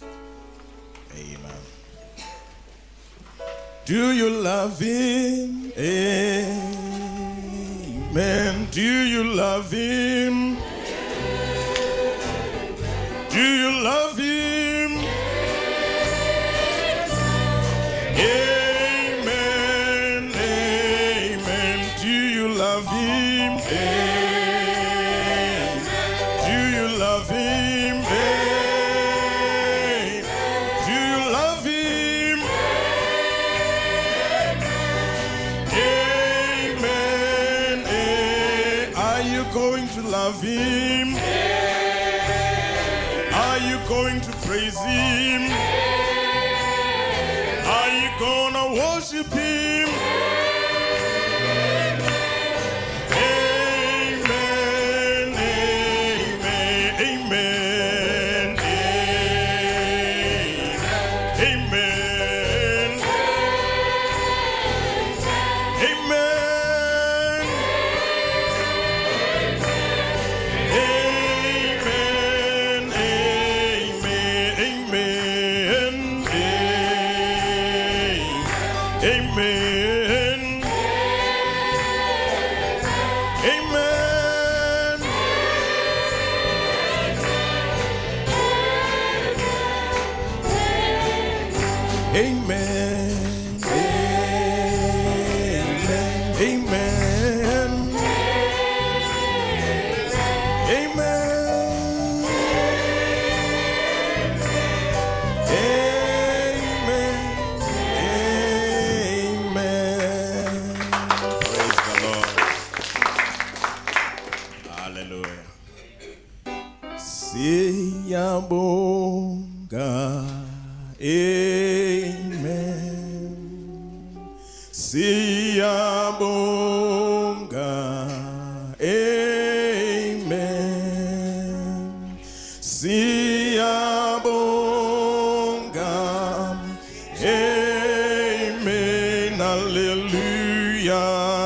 Amen. Do you love him? Amen. Do you love him? Do you love him? Amen. Amen. Do you love him? Amen. Do you love him? Amen. Do you love him? Amen. Are you going to love him? Are you going to praise him? Are you gonna worship him? Amen, amen, amen, amen, amen. Amen. Amen. Amen. Siyabonga, amen. Siyabonga, amen. Siyabonga, amen. Hallelujah.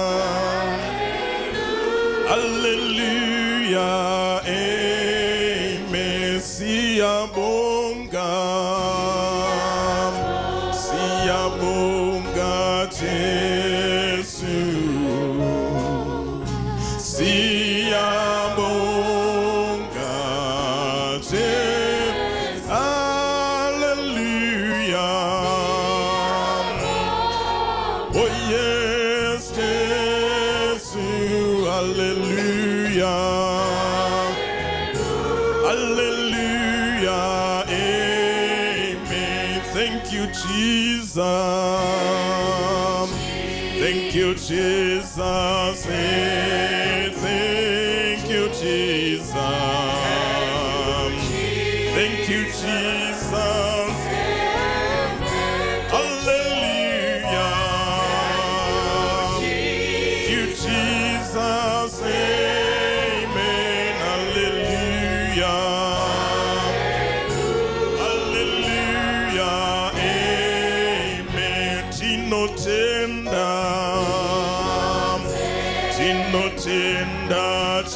Hallelujah. Amen. Siyabonga. Siyabonga Jesu. Siyabonga Jesu. Hallelujah. Oh yes, Jesu. Hallelujah. Hallelujah. Amen. Thank you, Jesus. Thank you, Jesus. Thank you, Jesus. Thank you, Jesus. Hallelujah. Thank you, Jesus. Amen. Hallelujah. Hallelujah. Amen. Tino tenda. Tino tenda.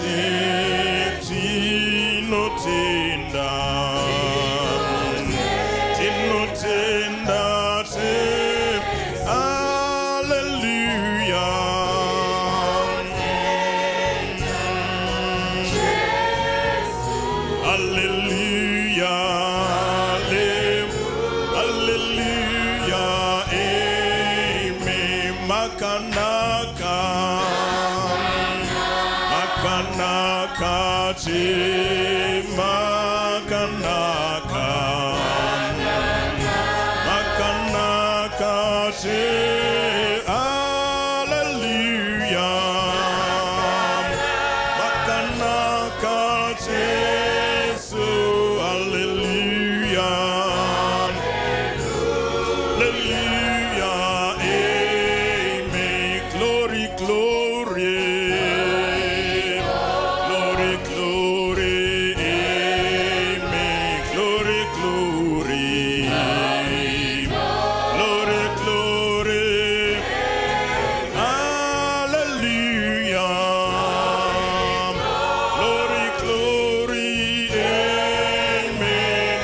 Tino tenda. Tino tenda. Hallelujah. Hallelujah. Hallelujah. Amen. Makanaka. Makanaka. Makanaka. Makanaka. Hallelujah. Makanaka. Jesu. Hallelujah. Hallelujah. Amen. Glory, glory. Glory, glory. Amen. Glory, glory. Glory, glory. Hallelujah. Glory, glory. Amen.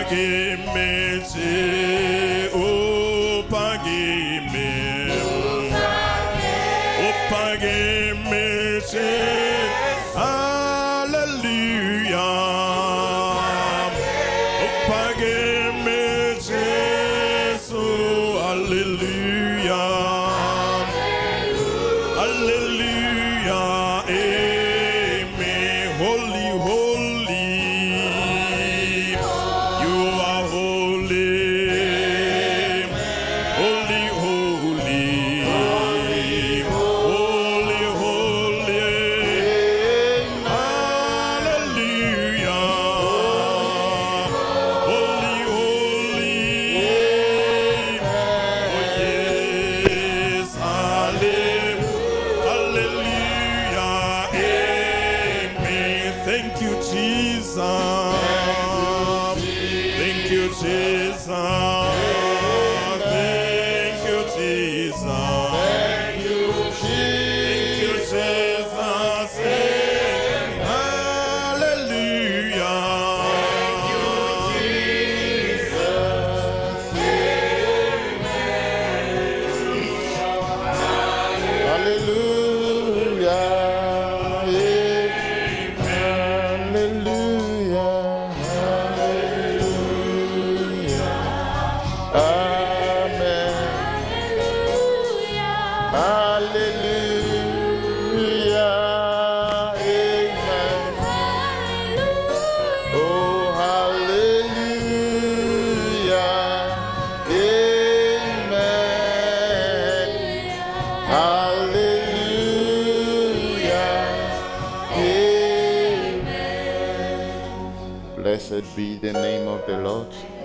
Blessed be the name of the Lord.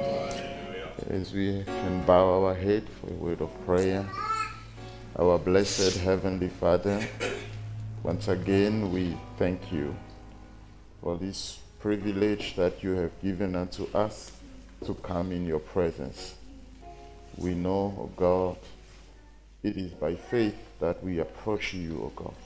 As we can bow our head for a word of prayer. Our blessed Heavenly Father, once again we thank you for this privilege that you have given unto us to come in your presence. We know, O God, it is by faith that we approach you, O God.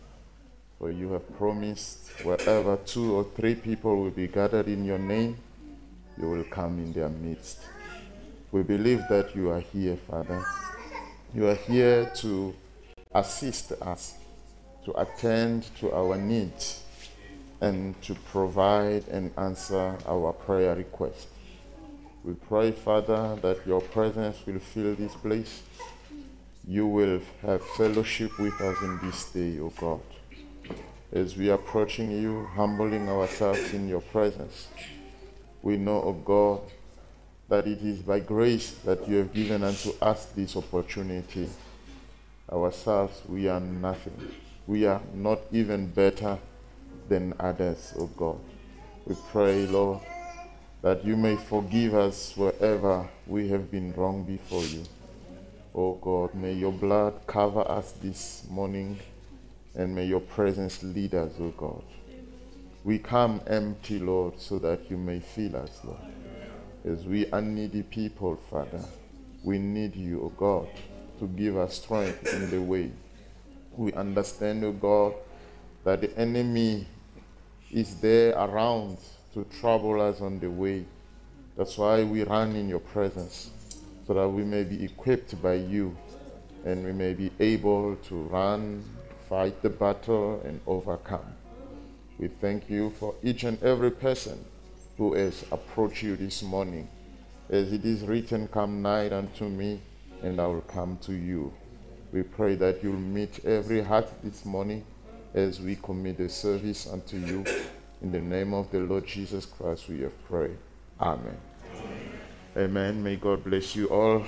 For you have promised wherever 2 or 3 people will be gathered in your name, you will come in their midst. We believe that you are here, Father. You are here to assist us, to attend to our needs, and to provide and answer our prayer requests. We pray, Father, that your presence will fill this place. You will have fellowship with us in this day, O God. As we are approaching you, humbling ourselves in your presence, we know, O God, that it is by grace that you have given unto us this opportunity. Ourselves, we are nothing. We are not even better than others, O God. We pray, Lord, that you may forgive us wherever we have been wrong before you. O God, may your blood cover us this morning, and may your presence lead us, O God. We come empty, Lord, so that you may fill us, Lord. As we are needy people, Father, we need you, O God, to give us strength in the way. We understand, O God, that the enemy is there around to trouble us on the way. That's why we run in your presence, so that we may be equipped by you, and we may be able to run, fight the battle, and overcome. We thank you for each and every person who has approached you this morning. As it is written, come nigh unto me, and I will come to you. We pray that you'll meet every heart this morning as we commit the service unto you. In the name of the Lord Jesus Christ we have prayed. Amen. Amen. May God bless you all.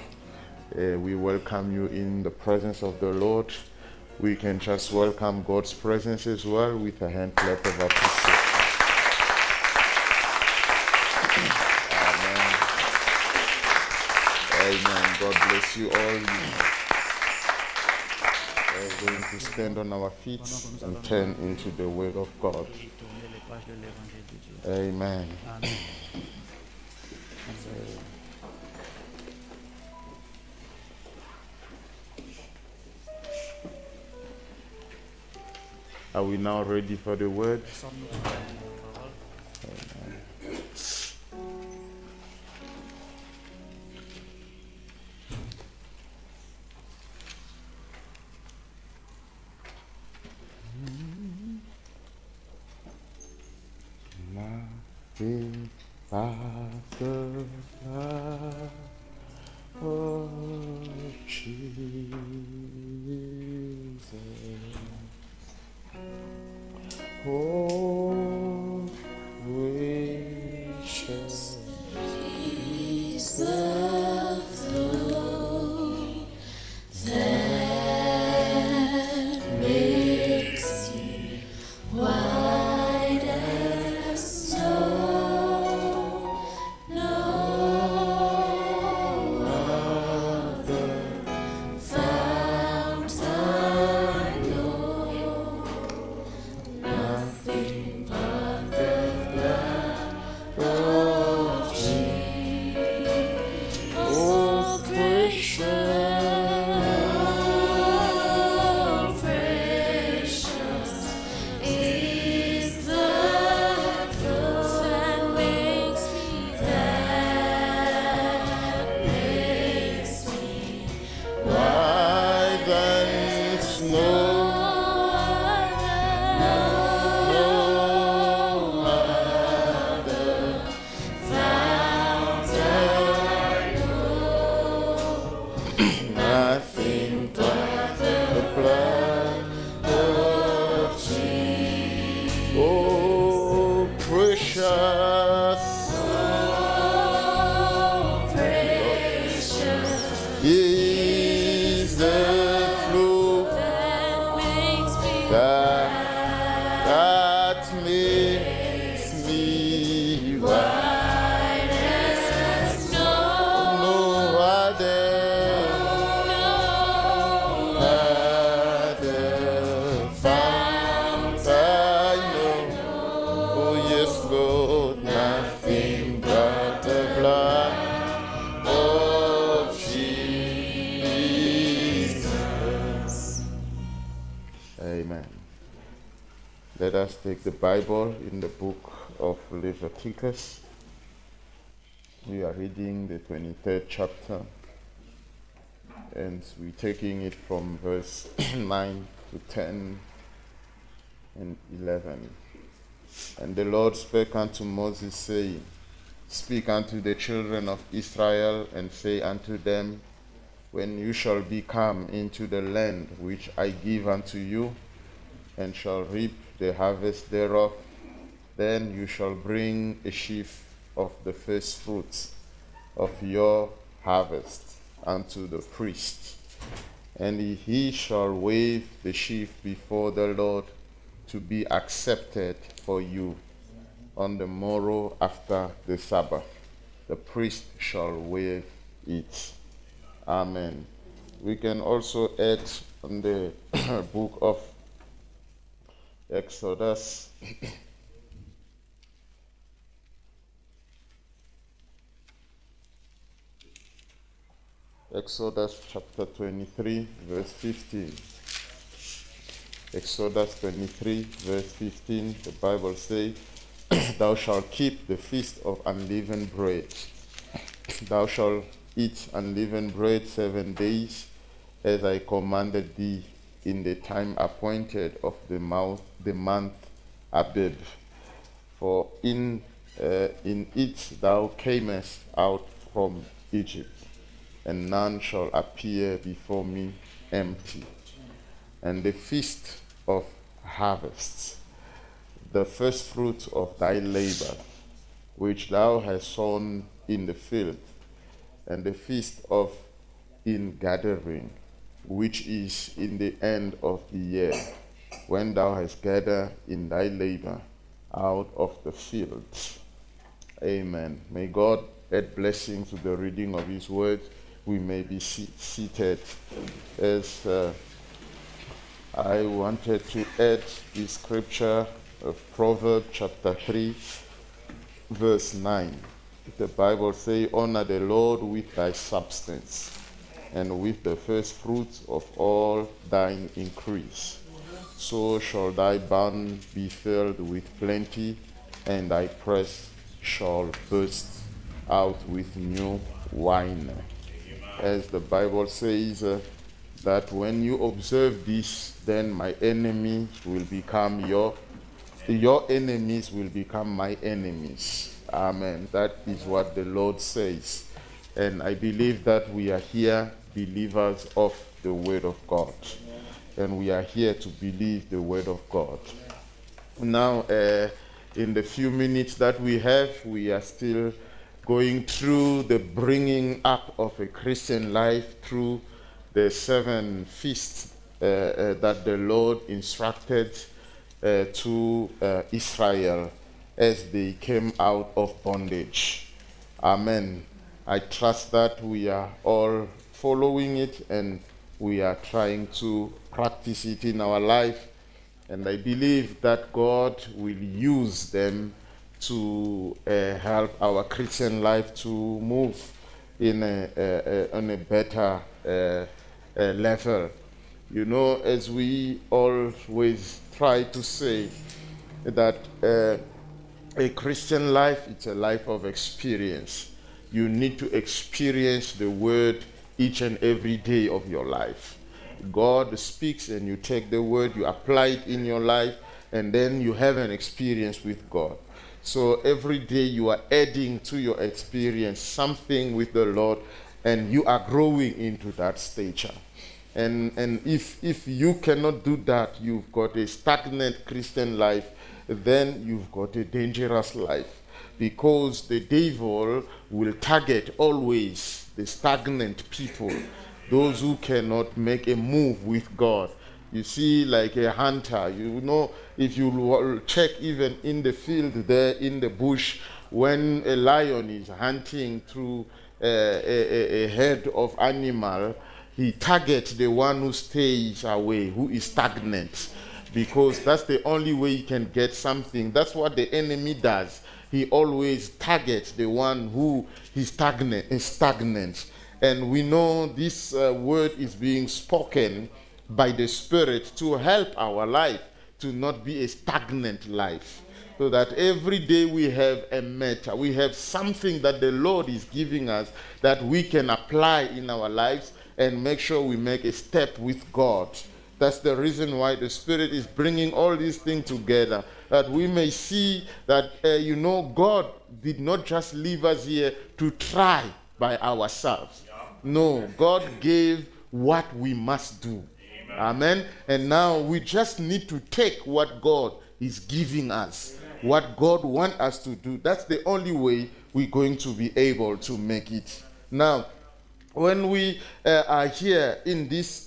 We welcome you in the presence of the Lord. We can just welcome God's presence as well with a hand clap of appreciation. Amen. Amen. God bless you all. We're going to stand on our feet and turn into the Word of God. Amen. Are we now ready for the word? nothing but the blood of Jesus. Oh, gracious is the flow that makes me white as snow. No other fount I know, nothing but the blood of Jesus. Oh, precious is the flow that makes me white than snow. no other fount I know, Nothing but the blood of Jesus. Oh, precious oh, precious is the flow that makes me that makes me white. white as snow. No other fount I know. Oh yes, Lord, nothing but the blood of Jesus. Amen. Let us take the Bible in the book of Leviticus. We are reading the 23rd chapter, and we're taking it from verse 9 to 10 and 11. And the Lord spake unto Moses, saying, Speak unto the children of Israel, and say unto them, When you shall be come into the land which I give unto you, and shall reap the harvest thereof, then you shall bring a sheaf of the first fruits of your harvest unto the priest. And he shall wave the sheaf before the Lord to be accepted for you on the morrow after the Sabbath. The priest shall wave it. Amen. We can also add on the book of Exodus. Exodus chapter 23, verse 15. Exodus 23, verse 15, the Bible says, Thou shalt keep the feast of unleavened bread. Thou shalt eat unleavened bread 7 days, as I commanded thee, in the time appointed of the month Abib. For in it thou camest out from Egypt, and none shall appear before me empty. And the feast of harvests, the first fruit of thy labor, which thou hast sown in the field, and the feast of ingathering, which is in the end of the year, when thou hast gathered in thy labor out of the fields. Amen. May God add blessing to the reading of his word. We may be seated. As I wanted to add the scripture of Proverbs chapter 3, verse 9. The Bible says, Honor the Lord with thy substance, and with the first fruits of all thine increase. So shall thy barn be filled with plenty, and thy press shall burst out with new wine. As the Bible says, that when you observe this, then my enemy will become your enemies will become my enemies. Amen. That is what the Lord says. And I believe that we are here believers of the Word of God. And we are here to believe the Word of God. Now, in the few minutes that we have, we are still going through the bringing up of a Christian life through the 7 feasts that the Lord instructed to Israel as they came out of bondage. Amen. I trust that we are all following it and we are trying to practice it in our life. And I believe that God will use them to help our Christian life to move on a better level. You know, as we always try to say, that a Christian life, it's a life of experience. You need to experience the Word each and every day of your life. God speaks and you take the Word, you apply it in your life, and then you have an experience with God. So every day you are adding to your experience something with the Lord, and you are growing into that stature. And if you cannot do that, you've got a stagnant Christian life, then you've got a dangerous life. Because the devil will target always the stagnant people, those who cannot make a move with God. You see, like a hunter, you know, if you check even in the field there in the bush, when a lion is hunting through a herd of animal, he targets the one who stays away, who is stagnant, because that's the only way he can get something. That's what the enemy does. He always targets the one who is stagnant. And we know this word is being spoken by the Spirit to help our life to not be a stagnant life. So that every day we have a matter, we have something that the Lord is giving us that we can apply in our lives and make sure we make a step with God. That's the reason why the Spirit is bringing all these things together, that we may see that, God did not just leave us here to try by ourselves. No, God gave what we must do. Amen. And now we just need to take what God is giving us, what God wants us to do. That's the only way we're going to be able to make it. Now, when we are here in this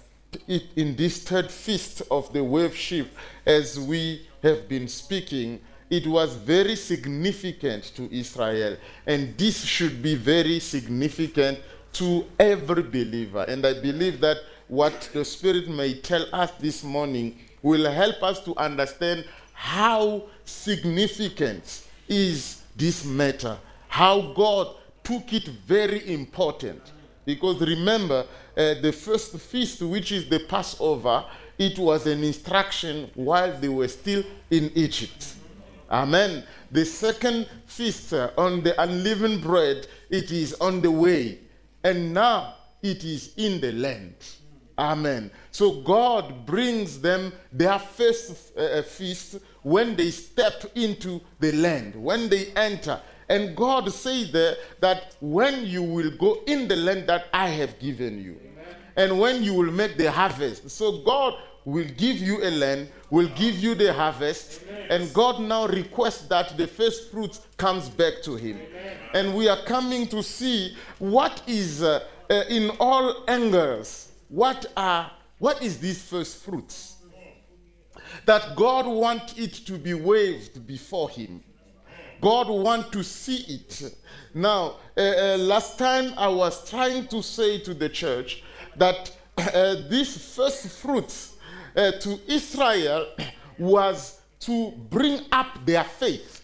third feast of the wave sheep, as we have been speaking, it was very significant to Israel, and this should be very significant to every believer. And I believe that what the Spirit may tell us this morning will help us to understand how significant is this matter, how God took it very important. Because remember, the first feast, which is the Passover, it was an instruction while they were still in Egypt. Amen. The second feast on the unleavened bread, it is on the way. And now it is in the land. Amen. So God brings them their first feast when they step into the land, when they enter. And God says there that when you will go in the land that I have given you, and when you will make the harvest. So God will give you a land, will give you the harvest, and God now requests that the first fruits comes back to him. And we are coming to see what is in all angles, what is these first fruits? That God wants it to be waved before him. God wants to see it. Now, last time I was trying to say to the church that this first fruits to Israel was to bring up their faith.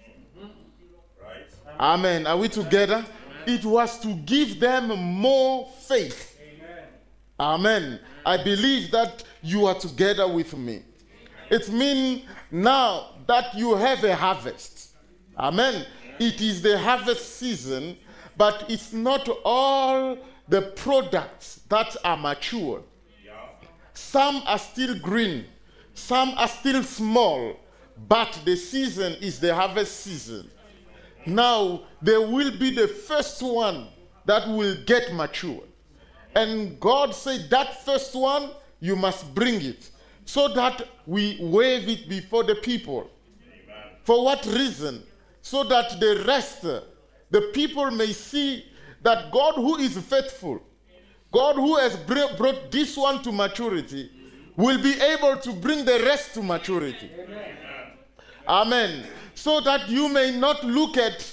Right. Amen. Are we together? Amen. It was to give them more faith. Amen. Amen. I believe that you are together with me. It means now that you have a harvest. Amen. It is the harvest season, but it's not all the products that are mature. Some are still green, some are still small, but the season is the harvest season. Now, there will be the first one that will get mature. And God said, that first one, you must bring it so that we wave it before the people. Amen. For what reason? So that the rest, the people may see that God who is faithful, God who has brought this one to maturity, will be able to bring the rest to maturity. Amen. So that you may not look at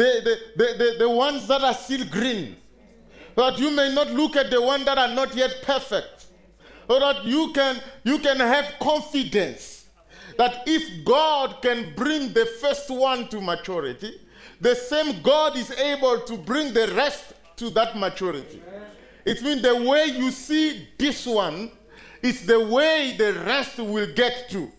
the ones that are still green. That you may not look at the ones that are not yet perfect. So that you can have confidence that if God can bring the first one to maturity, the same God is able to bring the rest to that maturity. It means the way you see this one is the way the rest will get to.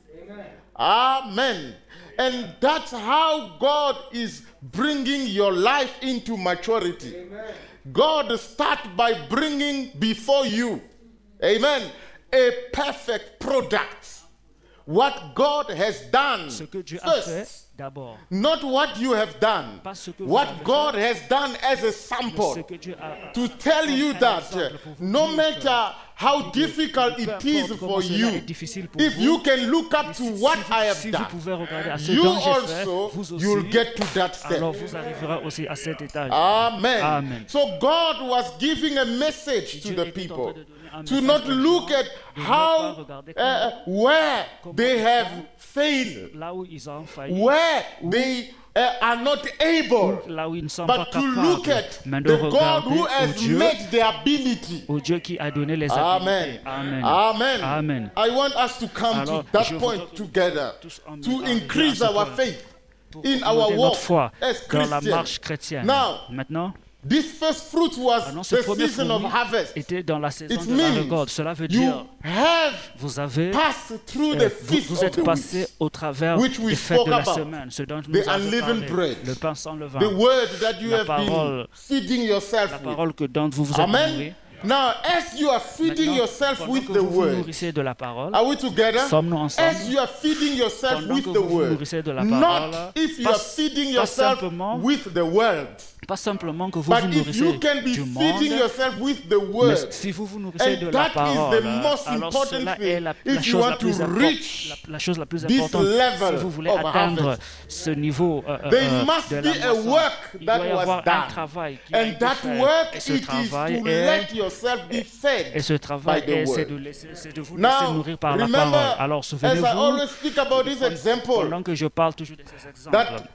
Amen. And that's how God is bringing your life into maturity. Amen. God starts by bringing before you, amen, a perfect product. What God has done Ce que Dieu a first. fait d'abord. Not what you have done. Pas ce que vous What avez God fait, has done as a mais sample. ce que Dieu a To tell you that no matter how difficult peu it importe is comment for cela you, est difficile pour if vous, you can look up to what I have si vous done, pouvez regarder à ce you dont j'ai fait, also, vous aussi, you'll get to that step. alors vous arriverez aussi à cet étage. Amen. Amen. So God was giving a message to Dieu the était en people train de donner un to message not aux look gens, at de ne how, pas regarder where comment they ils have font, failed, là où ils ont failli, where they are not able, là où ils ne sont pas but to look capables, at mais the de God regarder who au has Dieu, made the ability. au Dieu qui a donné les Amen. habiletés. Amen. Amen. Amen. I want us to come Alors, to that je point voudrais together tous en to arriver increase à ce our point. faith Pour in our augmenter walk notre foi as dans la Christians. marche chrétienne. Now, Maintenant, this first fruit was alors ce the premier season of fruit harvest. était dans la saison It de la means récolte. Cela veut You dire have vous avez passed through the vous, feast vous of êtes the passé weeks. au travers which we des fêtes spoke de la about, semaine, ce dont the nous avons unleavened parlé, bread, le pain sans levain, The word that you La have been parole- feeding yourself la with. parole que dont vous vous êtes nourris. Amen. Now, as you are feeding Maintenant, yourself pendant with que the vous vous word, nourrissez de la parole, are we together? sommes-nous ensemble? As you are feeding yourself Pendant with que the vous vous word, nourrissez de la not parole, if you pas- are feeding pas yourself simplement- with the world, pas simplement que vous but vous if nourrissez you can be du feeding monde, yourself with the mais word, si vous vous nourrissez de and la that is parole, the most alors important cela thing est la if you chose want la to plus reach la chose la plus this importante level si vous voulez of atteindre harvest. ce niveau There must de be la a moisson. work Il that doit y was avoir un done. travail qui a And été that fait. work, Et ce it is travail to est let yourself be fed et ce travail by the c'est word. c'est de vous laisser Now, nourrir par la remember, parole. Alors as I souvenez-vous, always speak about this example pendant que je parle toujours de ces exemples,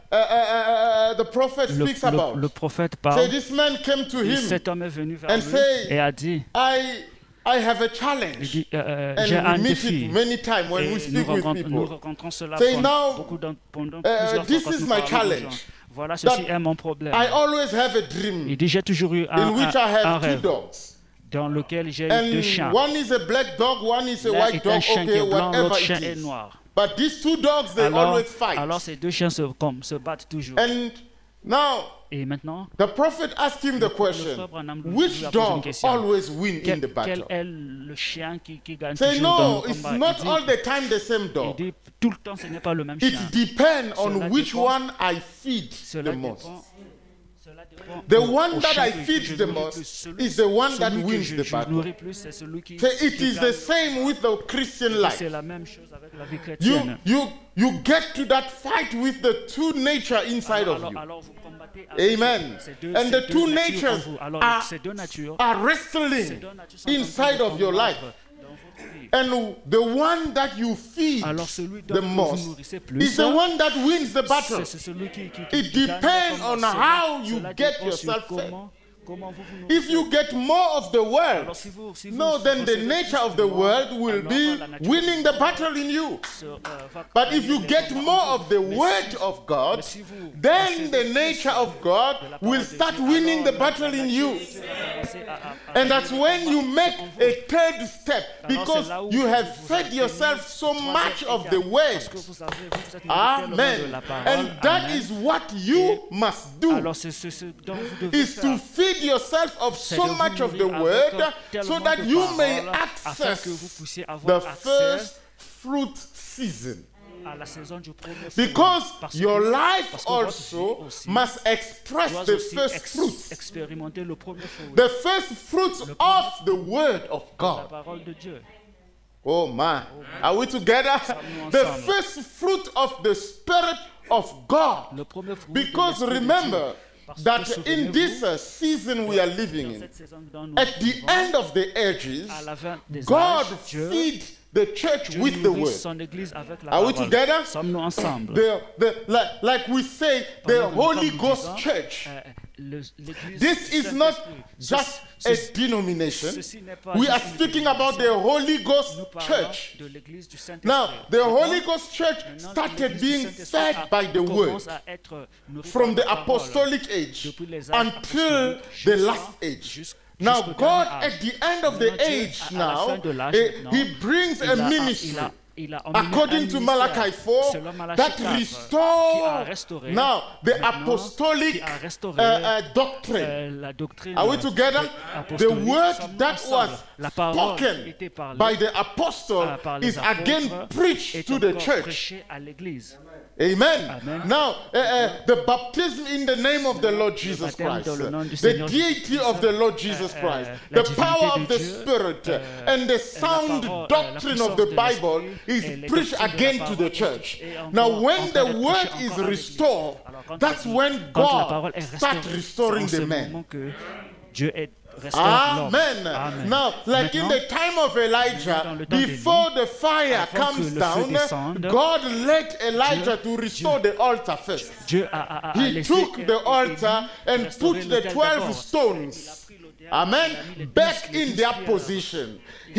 that the prophet speaks about. le prophète Say parle, this man came to et him cet homme est venu vers and lui say, et a dit, I have a il challenge. dit j'ai And un we meet défi. it many times when we Et speak with nous people. rencontrons cela Say, pendant, now, pendant plusieurs this fois quand is nous my parlons aux challenge. gens. Voilà, ceci That est mon problème. I always have a Il dream dit, j'ai toujours eu in which I un have two rêve dogs. dans lequel j'ai eu deux And chiens. one is a black dog, one is a L'un white est un dog, chien qui okay, est blanc, whatever l'autre it chien est is. noir. But these two dogs, they always fight. Alors ces deux chiens se battent toujours. And now, Et maintenant, the prophet asked him the question, frère Branham lui which a posé une dog question. always win in quel the battle? est le chien qui gagne Say, toujours dans no, le it's combat? not all the time the same Il dog. dit, tout le temps, ce n'est pas le même chien. It depends on Cela which dépend- one I feed Cela the most. dépend. Cela dépend The au one that chien I que feed je the nourris most plus. Celui- is the one that celui que wins je the battle. nourris plus, c'est celui qui Say, it qui is gagne. the same with the Christian life. C'est la même chose avec la vie You, chrétienne. you get to that fight with the two nature inside of you. Alors vous combattez avec Amen. ces deux- And ces the deux two natures natures en vous. Alors are, ces deux natures, are ces wrestling deux natures sont en train inside de of your combattre life. dans votre vie. And the one that you feed Alors celui dont the vous most nourrissez is plus, the one that wins the battle. c'est celui qui It gagne le depends combat. on Cela- how you cela get dépend sur yourself fed. comment vous vous nourrissez. If you get more of the world, Alors si vous no, then the recevez nature plus of the du monde, world will alors be la nature winning the battle in you. va But if gagner you les get combats more en of vous. the Mais word si- of God, mais si vous then recevez the plus nature of de God la parole will de start Dieu, winning the alors battle in you. la nature va commencer à And that's gagner when le you combat make en vous. a third step Alors, because c'est là où you vous- have vous fed atteignez yourself so le much troisième of the étape, word. parce que vous avez- vous êtes nourris tellement de Amen. la parole. And that Amen. is what you must do. Alors c'est ce dont vous devez Is to faire. feed yourself of C'est so de vous much of the nourrir word avec so tellement that de you may paroles afin que vous access puissiez the avoir accès first fruit season. à la saison du premier fruit. Because Parce que- your life parce que votre vie also aussi must express doit the aussi first fruits. expérimenter le premier fruit. The first fruits of the word of La God. parole de Dieu. Oh man, are we together? Sommes-nous The ensemble? first fruit of the Spirit of God. Le premier fruit Because de l'Esprit de remember Dieu. Parce que that in souvenez-vous, this season we are living dans in, cette saison dont nous at the vivons, end of the ages, à la fin des God âges, Dieu feed the church Dieu with the nourrit word. son église avec la Are we parole. together? Sommes-nous ensemble? Like we say, the Pendant que nous Holy sommes Ghost disant, Church. l'église This du is not Saint-Esprit. just a denomination. Ceci n'est pas We juste are une speaking dénomination. about the Holy Ghost Nous parlons Church. de l'église du Saint-Esprit. Now, the D'accord? Holy Ghost Church Maintenant, started l'église du being Saint-Esprit fed by the word commence à être nourrie from par the la parole. apostolic age Depuis les âges until apostoliques the jusqu'à- last age. jusqu'au Now, dernier God, âge. at the end of the Maintenant, Dieu, age à la now, fin de l'âge maintenant, He brings a ministry. il a emmené According un to ministère, Malachi 4, selon Malachi that 4, qui a restore restauré now the maintenant, apostolic qui a restauré, doctrine. la doctrine Are we together? The apostolique. word Sommes-nous that ensemble? was La parole spoken était parlée by the apostle par les is again apôtres, preached est to the encore church. prêchée à l'église. Amen. Amen. Now, the baptism in the name of the Lord Jesus baptême Christ, dans le nom du the Seigneur deity of the Lord Jesus Christ, la the divinité power de of the Dieu, Spirit, and the sound parole, doctrine la of the puissance de Bible l'Esprit is et les preached doctrines de la again to the parole church. et encore Now, en when train the d'être word prêchée is encore à restored, Alors, quand that's when quand la God parole est starts restaurée, restoring c'est en the ce man. moment que Dieu restaure l'homme. Amen. Amen. Now, like in Maintenant, the time of Elijah, dans le temps before the fire avant que comes le feu down, descende, God led Elijah to restore the altar first. Dieu a He laissé took the altar and restaurer put the l'autel 12 d'abord. stones, amen, back in their position.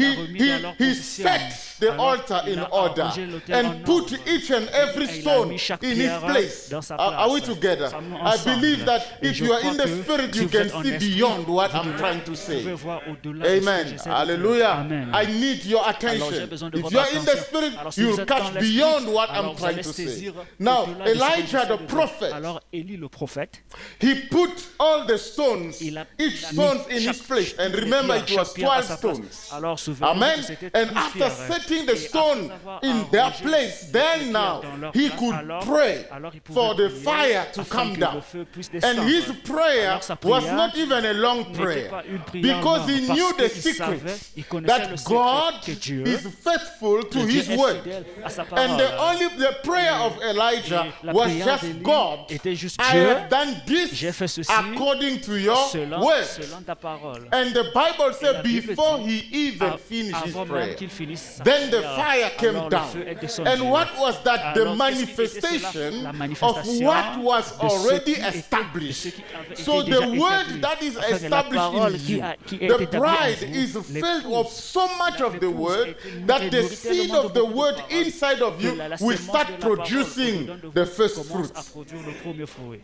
He set the altar in order and put each and every stone in its place. Are we together? I believe that if you are in the Spirit, you can see beyond what I'm trying to say. Amen. Hallelujah. I need your attention. If you are in the Spirit, you'll catch beyond what I'm trying to say. Now, Elijah the prophet, Alors Élie le prophète, he put all the stones, il a each mis stone in chaque- its place. And toutes les remember, pierres, it was chaque pierre à 12 sa place. stones. Alors souvenez-vous Amen. que c'était And 12 after pierres. setting the Et stone après avoir in their arrangé place, les then pierres now dans leur he place, could alors pray il pouvait for the prier fire to afin come que down. le feu puisse And descendre. his prayer Alors sa was prière not even a long n'était prayer pas une prière because longue, he parce knew the qu'il secret savait, il connaissait le that secret God que Dieu, is faithful to que Dieu his est word. fidèle à sa And parole. the prayer of Elijah Et la was prière just d'Élie God. était juste I Dieu, have done j'ai fait this ceci according to your selon word. ta parole. And the Bible la said Bible before dit, he even finished his Avant prayer, même qu'il finisse sa then the prière, fire came alors le down. feu est descendu. And what was that? The Alors, qu'est-ce qui était cela? manifestation La of manifestation what was de ce already qui était- de ce established. qui avait So été the déjà word établi. that is Afin que la established parole in qui you, est the établie en bride vous, is filled l'épouse, of so much of the l'épouse word est that the nourrie seed tellement of de the beaucoup de word paroles inside of you que la will sémence start de la parole producing au-dedans de the vous first commence à fruits. produire le premier fruit.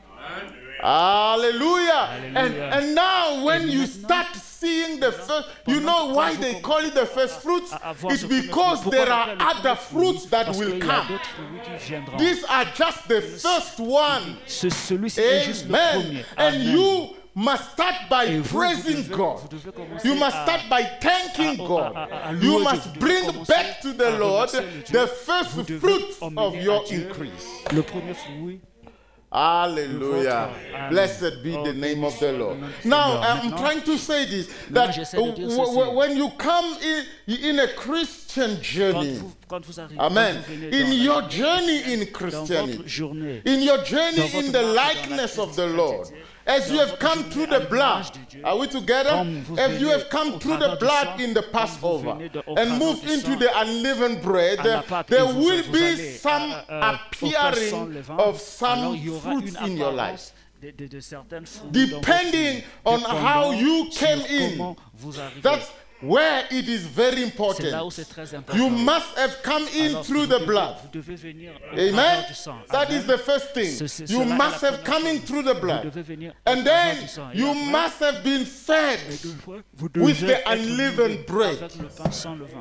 Hallelujah. Hallelujah. And now when Et you maintenant, start seeing the first, you know why they call it the first fruits? À voir It's ce premier because fruit. there Pourquoi on are appelle le other premier fruit? fruits that Parce will qu'il y a come. d'autres fruits qui viendront. These are just the first one. Celui-ci est juste le Amen. premier. And Amen. you must start by Et vous praising devez- God. vous devez commencer You must à- start by thanking God. à You louer must Dieu. Vous devez bring commencer back to the à Lord remercier le Dieu. the first Vous devez fruits emmener of à your Dieu increase. le premier fruit. Hallelujah. Amen. Blessed be Oh, the name of the Lord. le nom du Now, Seigneur. I'm Maintenant, trying to say this that j'essaie de dire ceci. when you come in a Christian journey, Quand vous arrivez, amen, quand vous venez in dans la your vie journey in chrétienne, dans Christianity, votre journée, in your journey dans votre in the marche dans la likeness of the chrétienté, Lord, as you dans have votre come journée through à the blood, l'image de Dieu, are we together? comme vous As you venez have come au through travers the du blood sang, in the comme vous Passover venez au and travers move du into sang, the unleavened bread, à la Pâque, there et vous will be allez, some au pain sans appearing levain, of alors some il y aura fruits une in your apparence life. de certaines fruits Depending dans on votre vie, how you dépendant came sur in. comment vous arrivez. That's where it is very C'est là important. où c'est très important. You must have come in Alors, through vous the devez- blood. Vous devez venir au Amen. travers du sang. That Amen. is the first thing. C'est- You cela est la must have première come in chose. through the Vous blood. devez venir au And travers then du sang. Et you après, must have been fed deux fois, vous with devez the être unleavened nourris bread. avec le pain sans levain.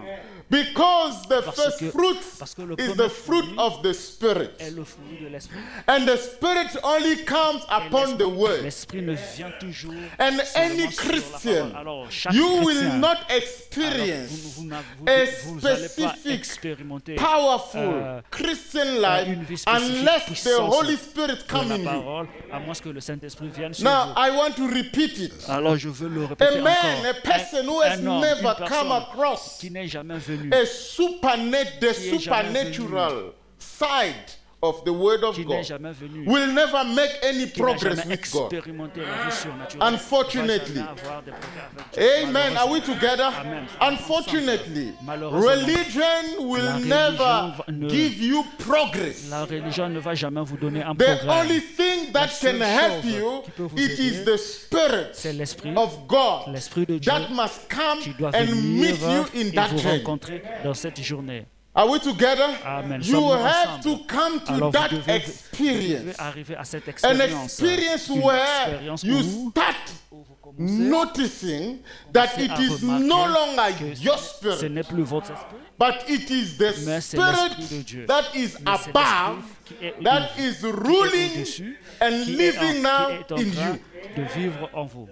Because the Parce first que- fruit parce que le is premier the fruit fruit of the Spirit. est le fruit de l'esprit. And the Spirit only comes Et upon the Word. L'esprit ne vient toujours And seulement any sur la Christian, parole. Alors, chaque you chrétien, will not alors, experience vous a n'allez pas specific, expérimenter powerful Christian life une vie spécifique unless the puissance Holy Spirit de come la in you. parole, à moins que le Saint-Esprit vienne sur Now, vous. I want to repeat it. Alors je veux le répéter A man, encore. a person who has Un homme, never une come personne across qui n'est jamais venu, the Qui est jamais supernatural side of the Word of qui n'est God jamais venu, will never make any qui n'a progress jamais with God. expérimenté la vie surnaturelle, Unfortunately. va jamais avoir des progrès avec Dieu. Amen. Are we together? Amen. Unfortunately, Malheureusement, religion will la never religion ne- give you progress. La religion ne va jamais vous donner un The progrès. only thing that seule can help chose you, qui peut vous it is aider, the Spirit C'est l'Esprit, of God l'Esprit de Dieu that must come qui doit and venir meet you in et that vous journey. rencontrer dans cette journée. Are we together? Amen. You Sommes-nous have ensemble? to come to Alors that vous devez experience. arriver à cette An expérience. experience Une where expérience you où start vous commencez noticing that commencez it à is remarquer no longer que your ce spirit, n'est plus votre esprit, but it is the mais c'est l'Esprit de Spirit Dieu. that is Mais c'est above, l'Esprit qui est that is ruling au-dessus, and qui est living now qui est en in train you. de vivre en vous.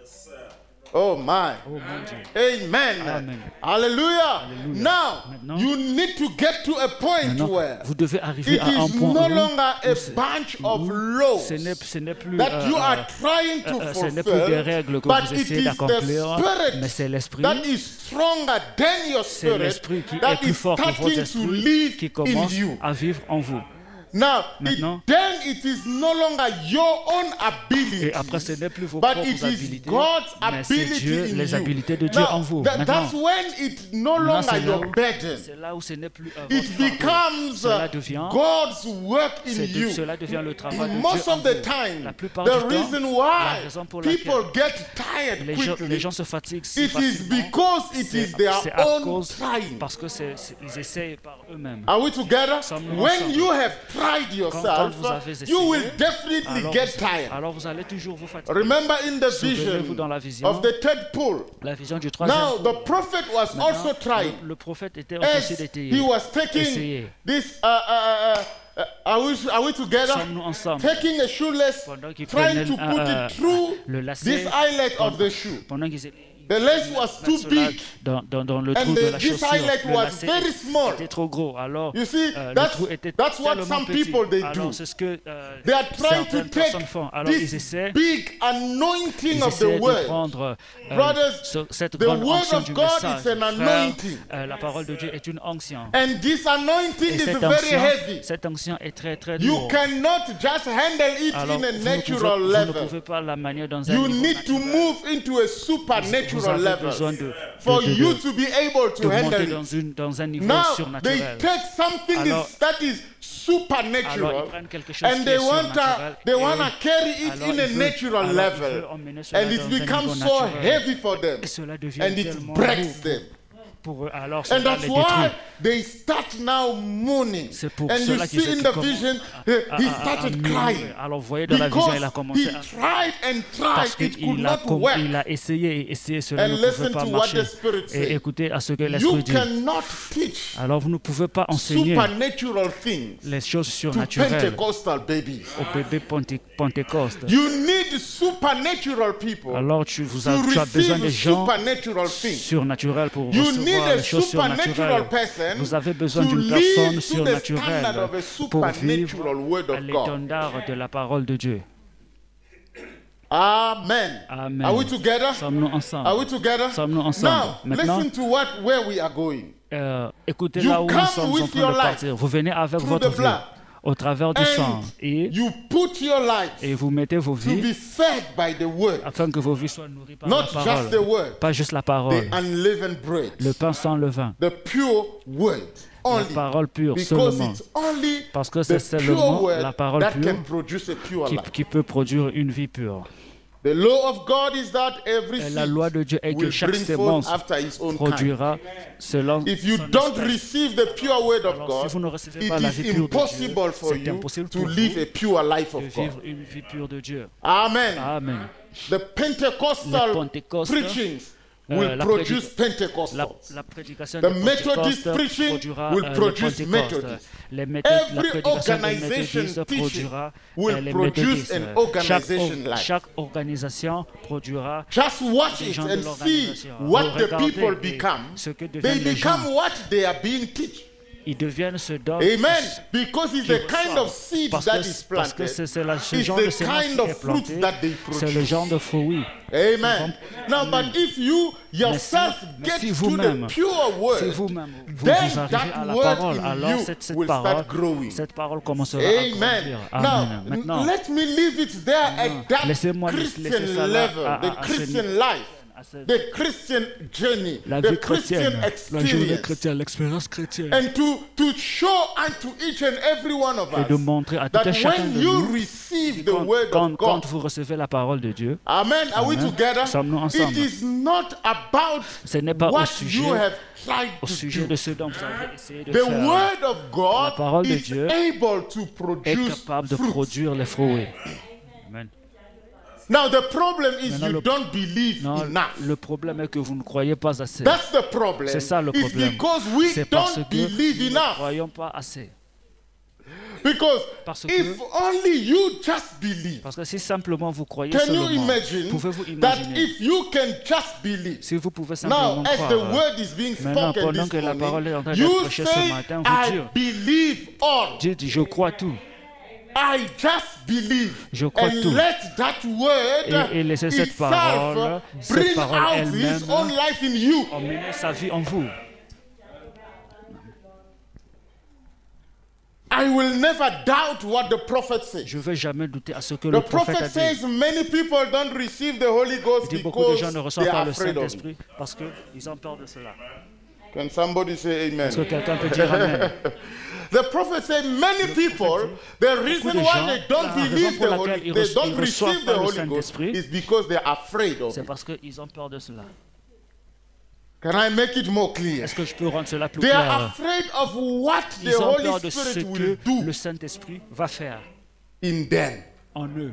Oh my. Oh mon Dieu. Amen. Amen. Hallelujah. Alléluia. Now, Maintenant- you need to get to a point Maintenant, where vous devez arriver it à un is point no où longer a c'est- bunch of où laws ce n'est plus that you are trying to ce n'est plus des fulfill, règles que but vous it essayez is the d'accomplir, mais c'est Spirit l'Esprit. that is stronger than your C'est spirit l'Esprit qui est that plus is fort que votre starting to esprit live qui in commence you. à vivre en vous. Now, Maintenant- then it is no longer your own ability, Et après, ce n'est plus vos but propres it is habilités, God's mais c'est ability Dieu, in les you. habilités de Dieu Now, en vous. that's Maintenant, when it's no maintenant, longer c'est là your où- burden. c'est là où ce n'est plus It votre fardeau. becomes Cela devient, God's work in you. cela devient le travail de Most Dieu en of the vous. time, La plupart the du temps, reason la why raison pour people laquelle get tired les quickly, gens se fatiguent si it is facilement, because it is their c'est à own cause, trying. parce que ils essayent par eux-mêmes. Are we together? Sommes-nous When ensemble? you have tried yourself, vous avez essayé, you will definitely get tired. Alors vous allez toujours vous fatiguer. Remember in the Souvenez-vous vision dans la vision, of the third pole. la vision du troisième. Now, the prophet was Maintenant, also trying. le prophète était As aussi he d'étayer. was taking Essayez. this, are we together? Sommes-nous ensemble? Taking a shoelace, Pendant qu'il trying prenait to put it through le lacet, this eyelet of the shoe. pendant qu'ils The lace was too cela big. dans le And trou de la this chaussure, eyelet le was lacet very small. était trop gros. Alors, You see, le that's trou était what tellement some petit. people they do. Alors, c'est ce que They are trying to certaines take personnes font. Alors, ils this essaient, big anointing ils of the essaient de word. prendre Brothers, cette the grande word onction of du God message. is an Frère, anointing. la parole de Dieu est une onction. And this anointing Et is very heavy. cette onction est très très You lourde. cannot just handle it Alors, in a vous natural ne level. pouvez pas la manier dans un You niveau need to naturel. move into a Vous supernatural avez besoin level for you to be able to de monter handle it. dans un niveau Now, they surnaturel. take something Alors- that is Alors, supernatural ils prennent quelque chose and qui they est want surnaturel. they want to carry it alors, in ils a veulent- natural alors, ils level, veulent emmener cela and dans it un becomes niveau so naturel. heavy for them, Et cela devient and it tellement breaks lourd them. pour eux. Alors, And cela that's les why détruit. they start now mourning. C'est pour And you cela qu'ils see in the commencent vision, à he started murmurer. crying Alors, vous voyez dans la vision, because il a he commencé à... tried and Parce tried, it could not work. il a essayé et essayé, cela And ne pouvait listen pas to what marcher. the Spirit Et said. écoutez à ce que You l'Esprit dit. cannot teach Alors, vous ne pouvez pas enseigner supernatural things les choses to surnaturelles Pentecostal babies. au bébé Pentecôte. You need supernatural people Alors, to tu as besoin de receive gens supernatural things. surnaturels pour You need recevoir a les choses supernatural surnaturelles. person Vous avez besoin to d'une live personne to the surnaturelle standard of a pour vivre supernatural word à of God. l'étendard de la parole de Dieu. Amen. Amen. Are we together? Sommes-nous Are we ensemble? together? Sommes-nous ensemble? Now, Maintenant, listen to where we are going. Écoutez You là où nous come sommes en with train your de life partir. Vous venez avec through votre the vie blood. au travers du sang And et you put your life vous mettez vos to vies be fed by the word, afin que vos vies soient nourries par not la just the parole. word, Pas juste la the parole, unleavened bread, le pain sans levain, the pure word la only, parole pure because seulement. it's only Parce que the c'est pure seulement word la parole that pure can produce a pure life. qui peut produire une vie pure. The law of God is that every Et la seed loi de Dieu est que will chaque bring sémence forth after his own kind. produira selon If you son don't espèce. receive the pure word of Alors, God, si vous ne recevez it pas la is vie pure de Dieu, impossible for c'est you impossible to pour live vous a pure life de of vivre God. une vie pure de Dieu. Amen. Amen. The Pentecostal Les Pentecôtes preachings will la produce Pentecostals. la prédication The de Methodist Pentecôte preaching produira will les produce Pentecôtes. Methodists. La Every prédication des organization méthodistes teaching produira will les produce méthodistes. an organization like. Chaque organisation produira Just watch des it gens de and see l'organisation. what Vous the regardez people et become. ce que They deviennent les become gens. what they are being taught. Ils deviennent ce dogme. Amen. Because it's the qui kind of reçoivent. seed Parce that que- is parce que planted. ce It's genre de the semence kind qui of est fruit plantée, that they c'est le produce. genre de fruit. Amen. Now, but if you yourself mais get si to vous-même- the pure Si word, vous-même vous then arrivez that à la word parole, in alors you cette will start growing. parole commencera à Amen. grandir. Amen. Now, Maintenant, let me leave it there at that laissez-moi laisser Christian ça là, level, à the ce Christian niveau. life, à ce- the Christian journey, la the vie Christian chrétienne, la journée experience. chrétienne, l'expérience chrétienne. And to show unto each and every one of Et de us montrer à tout that un chacun when de you nous, receive the word quand of God, vous recevez la parole de Dieu, Amen. Are we Amen. together? Sommes-nous It ensemble? is not about ce n'est pas what au sujet, you have tried au to sujet do. de ce dont vous avez essayé de The faire. word of God La parole de is Dieu able to Est produce capable de fruit. produire les fruits. Amen. Now the problem is Maintenant, you le- don't believe Non, enough. le problème est que vous ne croyez pas assez. That's the problem. C'est ça le It's problème. because we C'est parce don't que believe nous ne enough. croyons pas assez. Because Parce if que- only you just believe, Parce que si simplement vous croyez can you seulement, imagine pouvez-vous that imaginer, if you can just believe, si vous pouvez now simplement as the croire, word is being maintenant spoken pendant this que la parole est en train morning, d'être you prêchée ce say, matin, vous I dire, believe all. dites, je crois tout. I just believe. Je crois and tout. let that word Et laissez cette itself parole bring out elle-même his own life in you. emmener sa vie en vous. I will never doubt what the prophet says. Je ne vais jamais douter à ce que The le prophète prophet a dit. says many people don't receive the Holy Ghost Il dit beaucoup de because gens ne they reçoivent are pas le afraid of it. Saint-Esprit parce qu'ils ont peur de cela. Can somebody say amen? Est-ce que quelqu'un peut dire Amen? The prophet said many people, the reason de why gens, they don't la raison believe pour the laquelle Holy, ils they don't reçoivent receive the pas le Holy Ghost Saint-Esprit, is because they're afraid of C'est it. parce qu'ils ont peur de cela. Can I make it more clear? Est-ce que je peux rendre cela plus They are clair? afraid of what the Ils ont peur Holy de ce Spirit que will do le Saint-Esprit va faire in them. en eux.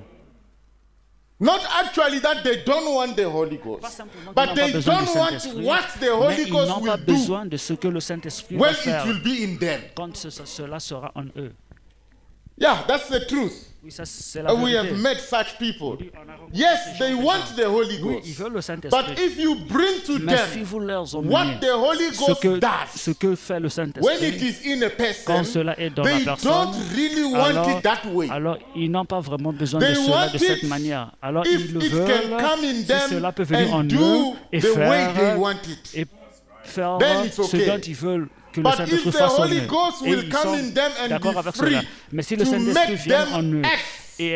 Not actually that they don't want the Holy Pas Ghost, simplement qu'ils but n'ont they pas besoin du don't want Saint-Esprit, what the mais Holy ils Ghost n'ont pas will do besoin de ce que le Saint-Esprit when va faire it will be in them. quand cela sera en eux. Yeah, that's the truth. Oui, ça c'est la We have vérité. met such people. Oui, on a rencontré Yes, ces they gens, want ces gens. the Holy Oui, ils Ghost. veulent le But Saint-Esprit. if you bring to Mais si them vous leur what emmenez the Holy ce Ghost que, does, ce que fait le when it Saint-Esprit, is in a person, quand cela est dans they la personne, don't really want it that way. alors ils n'ont pas vraiment besoin They de cela want de cette it manière. Alors If ils le it can veulent, come in si them cela peut venir en and eux do et the way they faire, want it. et faire then it's ce okay. dont ils veulent que le But if Saint-Esprit the fasse en Holy eux. Ghost Et will ils come sont in them and d'accord be avec free cela. Mais si le to Saint-Esprit make vient them en eux act,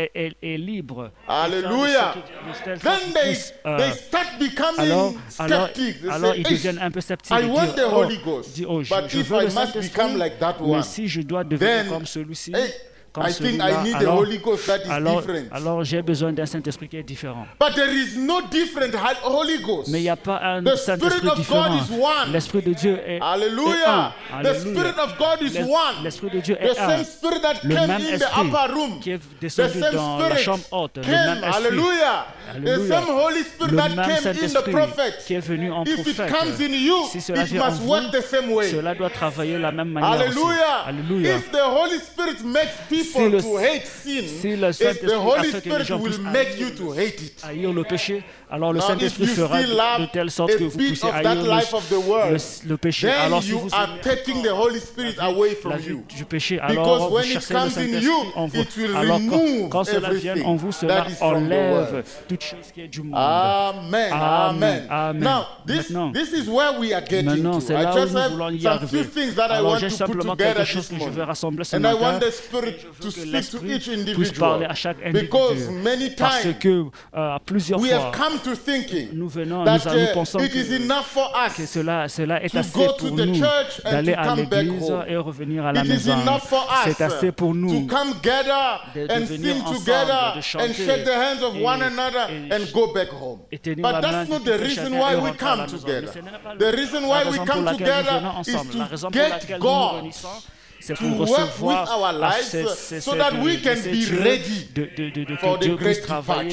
et libre, Hallelujah. Then they start becoming skeptics. They alors say, ils "Hey, deviennent un peu sceptiques. I Ils want disent, the Holy Ghost, je but if veux I le must Saint-Esprit, become like that mais one, si je dois devenir then, comme celui-ci, hey, comme I think celui-là, I need the Holy Ghost that is different. alors j'ai besoin d'un Saint-Esprit qui est différent. But there is no different Holy Ghost. Mais il n'y a pas un The Saint-Esprit Spirit of différent. God is one. L'Esprit de Dieu est Hallelujah. un. The Alléluia. Spirit of God is one. L'Esprit de Dieu The est un. same Spirit that Le came même in the esprit upper room. qui est The descendu same dans la Spirit chambre haute. Le came, même esprit. hallelujah. The Alléluia. same Holy Spirit Le that même came in the Saint-Esprit prophet. qui est venu en If it prophète. comes in you, Si cela it vient en must vous, work the same way. cela doit travailler de la même manière aussi. Hallelujah. Alléluia. If the Holy Spirit makes people le- to hate sin, si le if Saint-Esprit the a Holy fait que les Spirit gens will puissent make you to hate it. haïr le péché, alors le Now, Saint-Esprit if you fera still de love telle sorte a que vous bit puissiez of that haïr life of the world, le péché. then Alors si you vous are aimez taking the Holy Spirit away la from vie you. du péché, Because alors vous when it chassez le comes in Saint-Esprit you, en vous. it will Alors remove quand cela vient en vous, cela that is from the enlève world. toute chose qui est du monde. Amen. Amen. Amen. Now, Maintenant, this is where we are getting maintenant to. c'est I là où just nous have voulons y some few arriver. things that I Alors want j'ai to put simplement together quelque chose this que je vais morning. rassembler ce And I want matin. the Spirit to que speak to l'Esprit each puisse individual. parler à chaque Because individu. many Parce times que plusieurs we fois, have come to thinking nous venons, that nous pensons it is enough for que us. cela est to assez go to pour the nous church and d'aller to à come back l'église home. et revenir à la It is maison. enough for us C'est assez pour nous to come gather de and venir sing ensemble, together de chanter and shake the hands of et- one another et- and go back home. et tenir But la main that's de not tout the un reason chacun why et we rentrer à la come maison. together. Mais ce n'est pas The reason why la we raison come pour laquelle nous together venons is ensemble. La raison to pour get laquelle nous nous God réunissons, c'est to pour work with recevoir our lives so that we can be ready que for the Dieu great puisse travailler departure.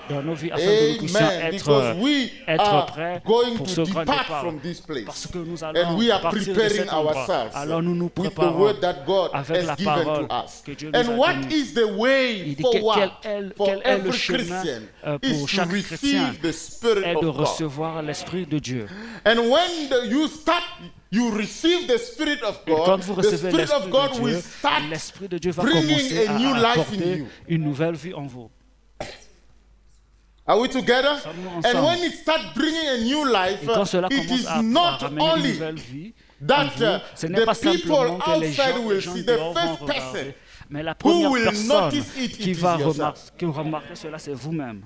dans nos vies afin que nous puissions Amen. Because we être are prêts going pour to ce grand depart départ. from this place. Parce que nous And allons we are partir de preparing cet endroit. ourselves Alors nous nous with the préparons word that God avec has la given parole to us. que Dieu nous And a what donnée. is the way Il dit forward quel for est le every chemin Christian pour is to chaque chrétien receive the Spirit est de of God. recevoir l'Esprit de Dieu. And when you receive the Spirit of Et quand God, vous the recevez Spirit of l'Esprit God de will Dieu, start l'Esprit de Dieu va bringing commencer a new à life in apporter you. une nouvelle vie en vous. Are we together? Sommes-nous And ensemble? when it starts bringing a new life, Et quand cela it commence is à not ramener une only nouvelle vie en that vous, ce n'est pas the people simplement que les outside will gens see. The dehors vont first regarder, person mais la who première will personne notice it, qui it va is yourself. remarquer cela, c'est vous-même.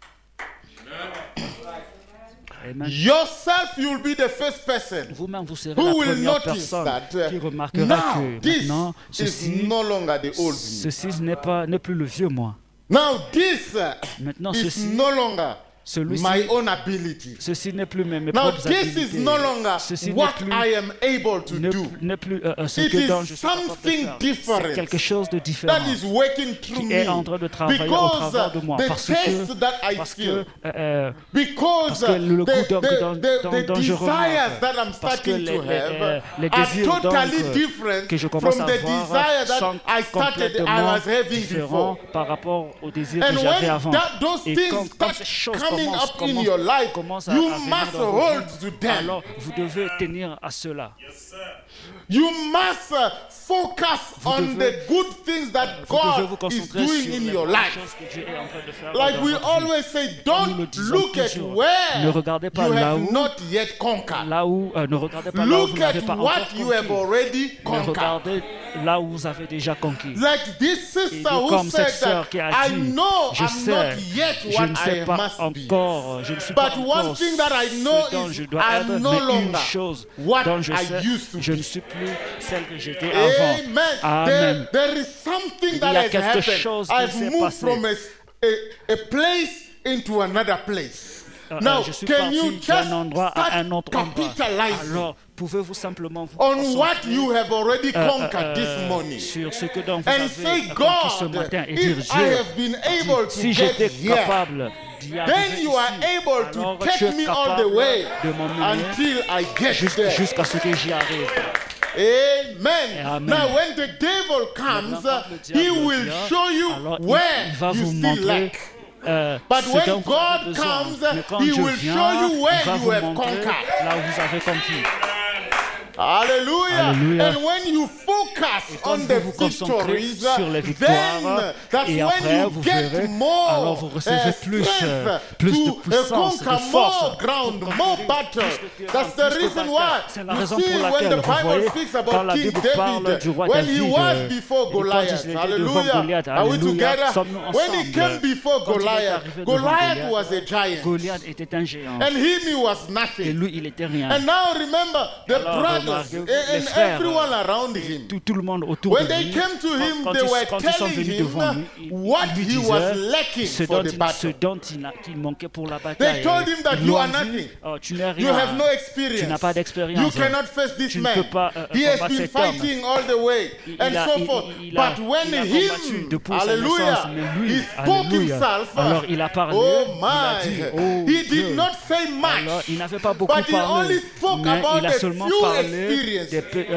Amen. Yourself, you will be the first person Vous-même, vous serez who la will première notice personne that qui remarquera now que this maintenant, is no longer the old me. ceci n'est plus le vieux moi. Now this Maintenant, is ceci, no longer celui-ci, my own ability. ceci n'est plus mes Now propres this is habilités. no longer Ceci what n'est plus, I am able to ne- do. n'est plus ce It que dont is je suis capable de something faire. different C'est quelque chose de différent that is working through qui me est en train de travailler au because travers de moi. the Parce taste that I que feel, parce because que le goût the dont je desires remarque, that I'm parce que starting to have les are désirs totally donc, different que je commence from à the avoir desire that sont I complètement was having différents before. par rapport aux désirs And que j'avais when avant. those Et things quand start ces choses coming up in commencent your life, à you venir must dans vos hold vies, to them. alors vous devez tenir à cela. You must focus on devez- the good things that Vous devez God vous is concentrer doing sur in les your bonnes life. choses que Dieu est en train de faire Like dans we votre vie. always say, Nous le don't disons look at toujours. where Ne regardez pas you là have où- not yet conquered. Là où, ne regardez pas là où vous Look n'avez at pas what encore you have conquis, already mais conquered. regardez là où vous avez déjà conquis. Like this Et sister who comme cette said sœur that qui a I dit, know je I'm sais, not yet je what ne I sais pas must be. encore, je ne suis pas But one encore thing that I ce know dont is je dois être, I'm no mais une longer chose what dont je I sais, used to je be. ne suis plus celle que j'étais avant. Amen. Amen. There is something Il that y a has quelque happened. chose qui I've s'est moved passé. from a place into another place. Now, Je suis can you parti just d'un endroit start à un autre endroit. capitalizing Alors, pouvez-vous simplement vous on concentrer, what you have already conquered this morning sur ce que dont vous and avez say, conquis ce God, matin et dire if I Dieu, have been able to si get j'étais here, capable d'y arriver then you are ici, able to alors tu take es me all capable the way de m'emmener until I get there. jusqu'à ce que j'y arrive. Amen. Amen. Now, when the devil comes, Maintenant, quand le he diable will vient, show you alors il where va you vous still montrer lack. ce But dont when vous avez God besoin. comes, Mais quand he Dieu will vient, show you il where va you vous have montrer conquered. là où vous avez conquis. Hallelujah. Alléluia. And when you focus Quand on vous the vous concentrez victories, sur les then victoires, that's et when après you vous get verrez, more alors vous recevez plus de to puissance, de conquer force, more ground, pour more conquérir battle. plus de That's the terrain, plus de reason batailles. why C'est la you raison see pour when laquelle, the vous Bible voyez, speaks quand about la King Bible parle David, du roi when he David, was before et quand Goliath, il était devant hallelujah, Goliath, are we alléluia, together? sommes-nous When he ensemble? came before Quand il est Goliath, arrivé devant Goliath was a giant, Goliath était un géant, and he was et nothing. lui il était rien. And now remember the Alors, brothers remarquez, les and frères, everyone around him. Tout le monde autour When de they lui, came to him, quand they were ils sont telling venus devant him lui, what ils lui he was disaient lacking ce for dont, the battle. qu'il manquait pour la bataille. told him that Ils you lui are ont nothing. dit, oh, tu n'es You rien, have no tu n'as experience. pas You d'expérience. cannot face this Tu ne man. peux pas He has combattre been cet homme. fighting all the way and so forth. But when il a combattu him, depuis sa hallelujah, naissance, mais lui, he spoke alléluia. himself. Alors il a parlé, Oh il a dit, my! oh He Dieu. did not say Alors, much. il n'avait pas beaucoup But he parlé, only spoke mais about il a a seulement few parlé experiences.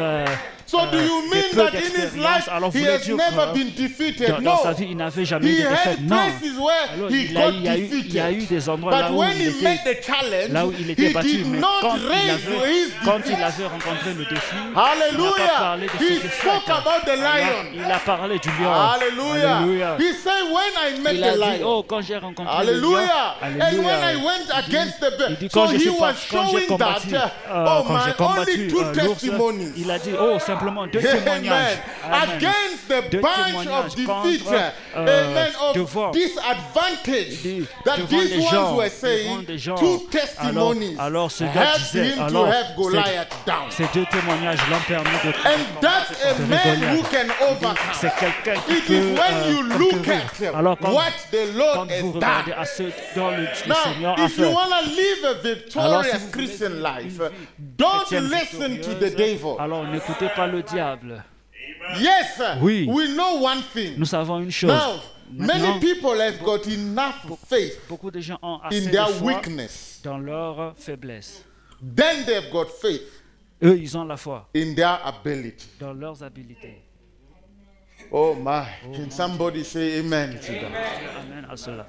des So do you des mean peu that in his d'expérience. life Alors, he voulez has dire never que been defeated? dans No. sa vie, il n'avait jamais He eu de défaite. had Non. places where Alors, he il got y a eu defeated. des endroits là But où when il he était, met the challenge, là où il était he battu, did mais not quand il raise his avait rencontré le défi, il n'a Hallelujah. pas parlé de He ses défaites. spoke about the lion. Il a parlé du lion. Hallelujah. Alléluia. He said, when I met Il the a dit, lion. oh, quand j'ai rencontré le lion, Hallelujah. And when I alléluia. went against the bear. Il dit, So quand he j'ai was combattu, showing that, oh, quand j'ai my combattu only two l'ours, testimonies. il a dit, oh, simplement deux témoignages. Amen. Amen. Against the Deux bunch témoignages of defeat, contre, amen, of devant disadvantage that devant these des ones gens, were devant saying, des gens. two testimonies Alors ce gars helped disait, him to alors have Goliath down. ces deux témoignages l'ont permis de And that's a de man who Goliath. can overcome. C'est quelqu'un qui It peut is when you look conquérir. at Alors quand, what the Lord quand has vous regardez done. à ce dont le Seigneur Now, a if you fait, want to live a Alors, si victorious vous voulez Christian vivre life, une vie don't chrétienne listen to the victorieuse, devil. alors n'écoutez pas le diable. Yes, Oui. we know one thing. Nous savons une chose. Now, Many Maintenant, people have got enough faith beaucoup de gens ont in assez de their foi weakness. dans leur faiblesse. Then they've got faith Eux, ils ont la foi in their ability. dans leurs habiletés. Oh my. Can somebody say amen to that? Amen à cela.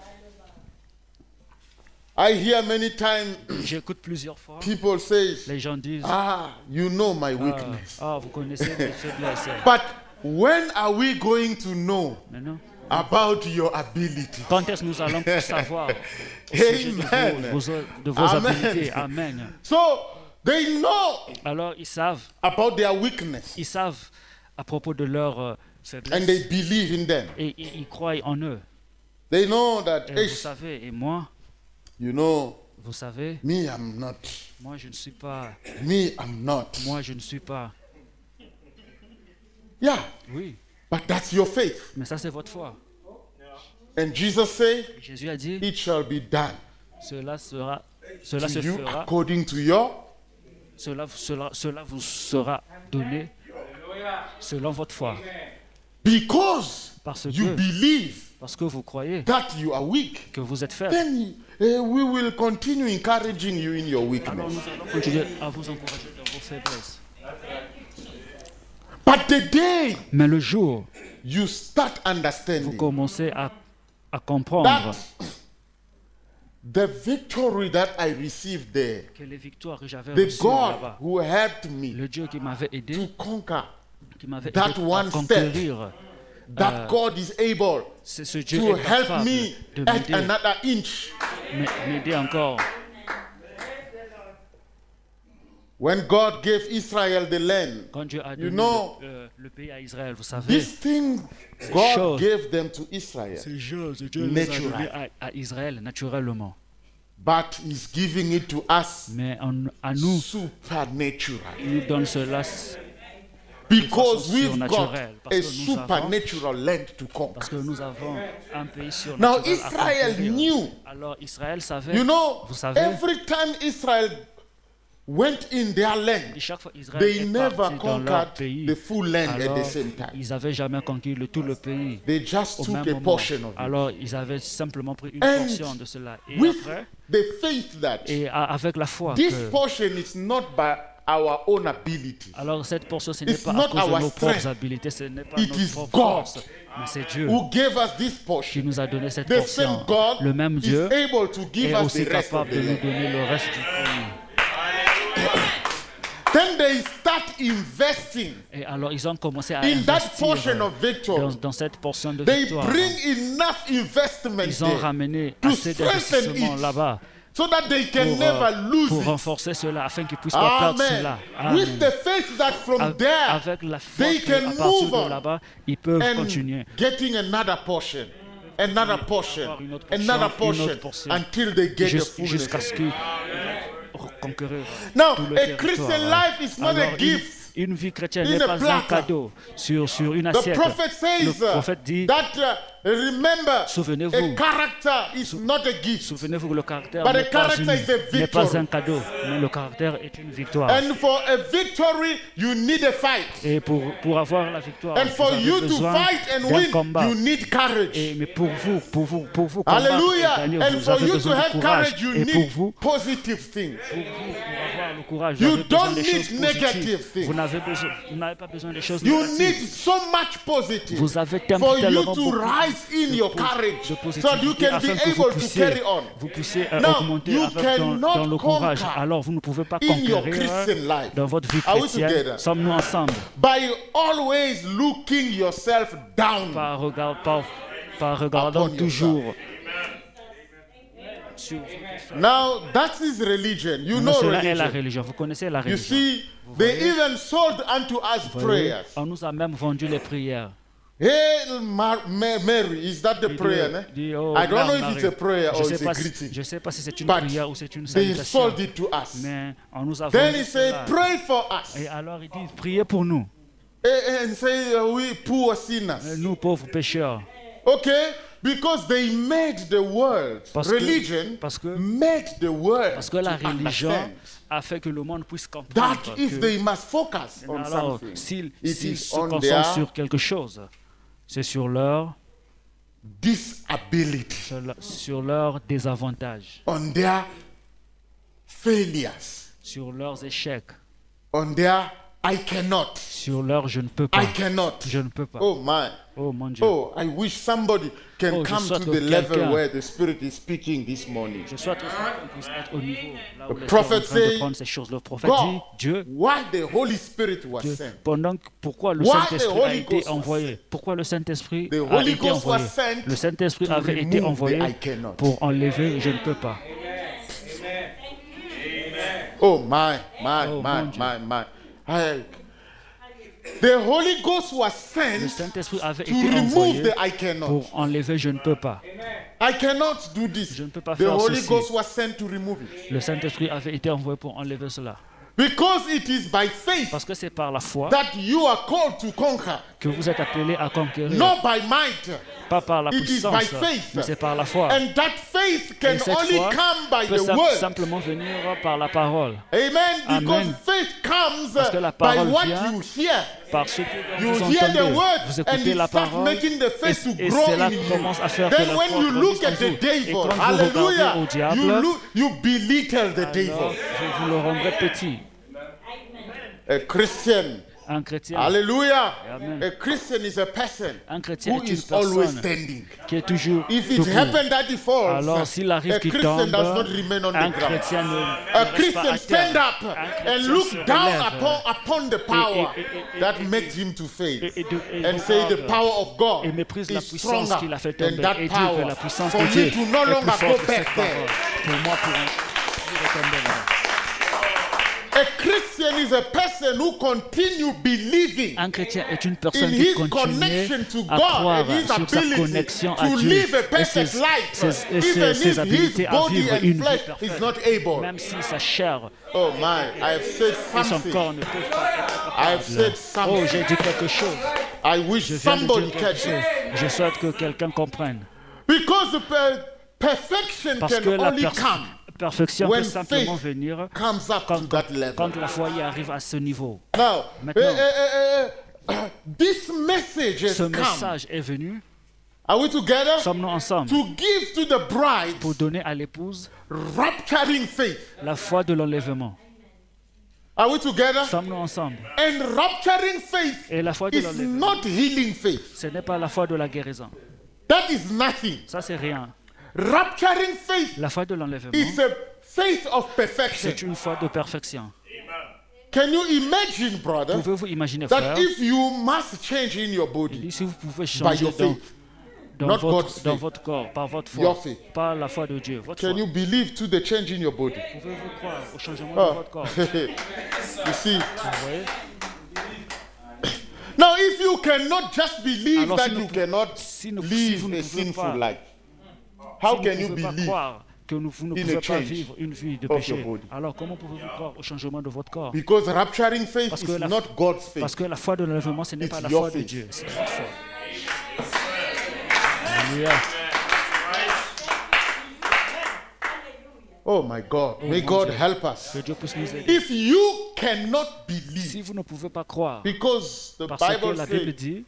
I hear many times J'écoute plusieurs fois, people say, les gens disent, you know my weakness. vous connaissez mes faiblesses. But when are we going to know Maintenant, about your ability? quand est-ce que nous allons savoir au sujet Amen. de vos Amen. habiletés? Amen. So they know Alors, ils savent about their weakness à propos de leur and faiblesse they believe in them. et ils croient en eux. They know that, Et vous savez, et moi, you know, vous savez, me, I'm not. moi je ne suis pas, Me, I'm not. moi je ne suis pas. Yeah, Oui, but that's your faith. mais ça c'est votre foi. And Jesus said, Jésus a dit, it shall be done cela se to you fera, according to your. cela vous sera donné selon votre foi. Because Parce you que, believe parce que vous croyez that you are weak, que vous êtes faible. then we will continue encouraging you in your Alors weakness. nous allons continuer à vous encourager dans vos faiblesses. But the day Mais le jour you start où vous understanding commencez à comprendre that the victory that I received there, que les victoires que j'avais the reçues God là-bas, who helped me le Dieu qui m'avait to aidé, conquer, qui m'avait that aidé one à conquérir, that God is able c'est ce Dieu to est help capable me de at m'aider, another inch. m'aider encore. When God gave Israel the land, Quand Dieu a you donné know, le pays à Israël, vous savez, this thing God chose- gave them to Israel, ces choses, Dieu les a Natural. données à Israël naturellement. but He's giving it to us Mais à nous, supernatural. il nous donne cela Because façon we've got surnaturelle, parce a que nous supernatural land to conquer. parce que nous avons un pays Now surnaturel à Israel conquérir. knew, Alors Israël savait, you know, vous savez, every time Israel went in their land, et chaque fois Israël they est never parti dans leur conquered pays, the full land at alors the same time. ils n'avaient jamais conquis tout le pays They just au took même a moment. portion of it. Alors ils avaient simplement pris une And portion de cela. Et with après, the faith that avec la foi, this que, portion is not by our own ability. alors cette portion, ce n'est It's pas not à cause our de nos strength. propres habiletés, ce n'est pas It notre is propre God force, mais c'est Dieu who gave us this qui portion. nous a donné cette The same portion. God Le même is Dieu able to give est us aussi the rest of capable the de nous land. donner le reste du pays. Then they start investing Et alors ils ont commencé à in that investir portion of victory. dans cette portion de They victoire. bring enough investment Ils ont there ramené to assez strengthen d'investissements it là-bas so that they can never lose pour it. renforcer cela afin qu'ils ne puissent pas perdre Amen. cela. With Amen. the faith that from there Avec la foi they qu'à can partir move on de là-bas, ils peuvent and continuer. getting another portion, another portion, Avoir une autre portion, another une autre portion portion, until they get the fullness. Jusqu'à ce qu'ils conquérir Now, tout le a territoire. Christian life is not Alors, a gift. Une vie chrétienne in n'est a pas un platter. cadeau sur une The assiette. prophet Le says prophète dit, that remember, Souvenez-vous. a character is not a gift. souvenez-vous que le caractère But n'est the pas, character is a n'est pas victory. un cadeau, mais le caractère est une victoire. And for a victory, you need a fight. Et pour avoir la victoire, And vous for avez you to besoin fight and d'un win, combat. you need courage. Mais pour vous combattre Hallelujah. et gagner, And vous for avez you to besoin de have courage. courage, you Et pour need vous, positive things. pour avoir le courage, vous You avez besoin don't des need choses negative positives. things. Vous n'avez pas besoin des choses You négatives. need so much positive Vous avez for you tellement to beaucoup rise in your courage de so that you positivité can be afin que able to carry on. vous puissiez Now, augmenter you dans cannot le courage. conquer Alors vous ne pouvez pas in your conquérir Christian life dans votre vie Are we chrétienne. together? Sommes-nous ensemble by always looking yourself down. par regardant Upon toujours sur Now, that is religion. You Mais know cela est la religion. religion. Vous connaissez la You religion. see, they even sold unto us Vous voyez, prayers. on nous a même vendu les prières. Hail Mary, is that the prayer? Ne? Dit, oh, I don't know Mère if it's Marie. a prayer Je or sais it's a pas si- greeting. Je ne sais pas si c'est une But prière ou c'est une They salutation. sold it to us. Mais on nous a Then vendu he said, cela. pray for us. Et alors il dit, priez pour nous, And say, we poor sinners. nous pauvres pécheurs. Okay? Because they made the world, Parce que- religion parce que- made the world Parce que la to religion understand a fait que le monde puisse comprendre that if que, they must focus on alors, something, s'ils it s'ils is se on concentrent their sur quelque chose, c'est sur leur disability, sur leurs désavantages, on their failures, sur leurs échecs, on their I cannot, sur leur je ne peux pas. I cannot. Je ne peux pas. Oh my. Oh mon Dieu. Oh, I wish somebody can Oh, je come to souhaite the que level quelqu'un- where the Spirit is speaking this morning. Je souhaite qu'on puisse être au niveau là où The l'Esprit est en prophet train de say, prendre ces choses. Le prophète God, dit, Dieu, why the Holy Spirit was Dieu, sent? pourquoi le Why the Saint-Esprit a Holy été Ghost was envoyé? Pourquoi le Saint-Esprit The a Holy été Ghost was envoyé? sent Le Saint-Esprit to avait été remove envoyé the I cannot. pour enlever je ne peux pas. Oh my, my, Oh, my, mon Dieu. my. The Holy Ghost was Le sent Saint-Esprit avait to été remove envoyé the I cannot. pour enlever je ne peux pas. I cannot do this. Je ne peux pas The faire Holy ceci. Ghost was sent to remove it. Le Saint-Esprit avait été envoyé pour enlever cela. Because it is by faith Parce que c'est par la foi that you are called to conquer. que vous êtes appelés à conquérir. Not by might. Pas par la It is by puissance, faith. mais c'est par la foi. And that faith Et can cette only foi come by peut the word. simplement venir par la parole. Amen. Because Amen. faith comes Parce que la by parole what vient you hear. Par ce que You vous hear the entendez, word vous and écoutez it la starts parole making the faith to et grow cela in you. commence à faire que la Then when foi you look grandisse at en the vous. Et devil, quand vous regardez hallelujah, au diable, you belittle the alors devil. vous le rendrez petit. A Christian, Un chrétien, hallelujah. Amen. A Christian is a person un chrétien who est une is always personne standing. qui est toujours If it debout. happened that he falls, Alors s'il arrive a qu'il Christian tombe, does not remain on un the ground. chrétien ne A reste pas Christian à stand terre. up Un and chrétien se look down relève upon the power et- that makes him to fail et and say the regarde power of God et méprise la is puissance stronger qu'il a fait than tomber that et dit que power. la puissance For de Dieu me to no est plus longer forte go que cette back there. parole. Pour moi, pour retomber là. A Christian is a person who continue believing Un chrétien est une in personne qui his continue connection to à God croire and his sur sa ability connexion à to Dieu live a et perfect life, et even ses if his habilités à body vivre and une vie flesh is parfaite. not able. Même si sa chair Oh my, I have said et son something. corps ne peuvent pas être I have said capables. something. Oh, j'ai dit quelque chose. I wish Je viens de somebody dire quelque catch chose. it. Je souhaite que quelqu'un comprenne. Because the perfection Parce que can la only come perfection when peut simplement faith venir comes up to that level. quand la foi y arrive à ce niveau. Now, Maintenant, this message has ce come. message est venu, Are we together? sommes-nous ensemble, To give to the bride pour donner à l'épouse rapturing faith. la foi de l'enlèvement. Are we together? Sommes-nous ensemble. And rapturing faith Et la foi de is l'enlèvement, not healing faith. ce n'est pas la foi de la guérison. That is nothing. Ça, c'est rien. Rapturing faith La foi de l'enlèvement, is a faith of perfection. c'est une foi de perfection. Can you imagine, brother, Pouvez-vous imaginer, frère, that if you must change in your il body dit, si vous pouvez by changer your faith, dans not God's dans faith, votre corps, par votre your foi, faith, par la foi de Dieu, votre can foi, you believe to the change in your body? pouvez-vous croire au changement Oh. de votre corps? You see, Vous voyez? now if you cannot just believe Alors, that si you nous- cannot si vous live ne a pouvez sinful pas, life, how si can vous you ne pouvez pas believe croire que vous ne in a pouvez pas change vivre une vie de of péché, your body? alors comment pouvez-vous croire au changement de votre corps? Because rapturing faith Parce is que la- not God's faith. Parce que la foi de l'enlèvement, ce n'est It's pas la your foi de faith. Dieu, c'est votre foi. Alléluia. Oh my God. May mon God Dieu. help us. Que Dieu puisse nous aider. If you cannot Si believe, vous ne pouvez pas croire, because the parce que Bible la Bible says, dit,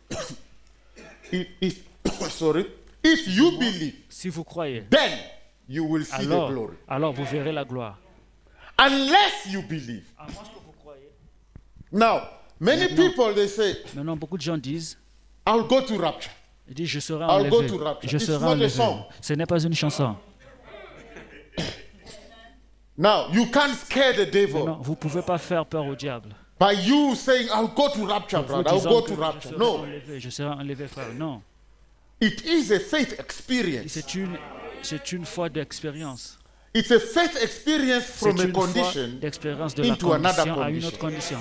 sorry, if you believe, si vous croyez, then you will see the glory. alors vous verrez la gloire. Unless you believe. À moins que vous croyez. Now, many people they say, Maintenant, beaucoup de gens disent, I'll go to rapture. ils disent, je serai I'll go enlevé. to rapture. Je It's serai not a enlevé. song. Ce n'est pas une chanson. Now, you can't scare the devil Non, vous ne pouvez pas faire peur au diable. by you saying, I'll go to rapture, Vous brother. I'll disant go que to je rapture. serai No, enlevé, je serai enlevé, frère. Non. it is a faith experience. C'est une foi d'expérience. It's a faith experience C'est from a une foi condition d'expérience de la into another condition à une condition. autre condition.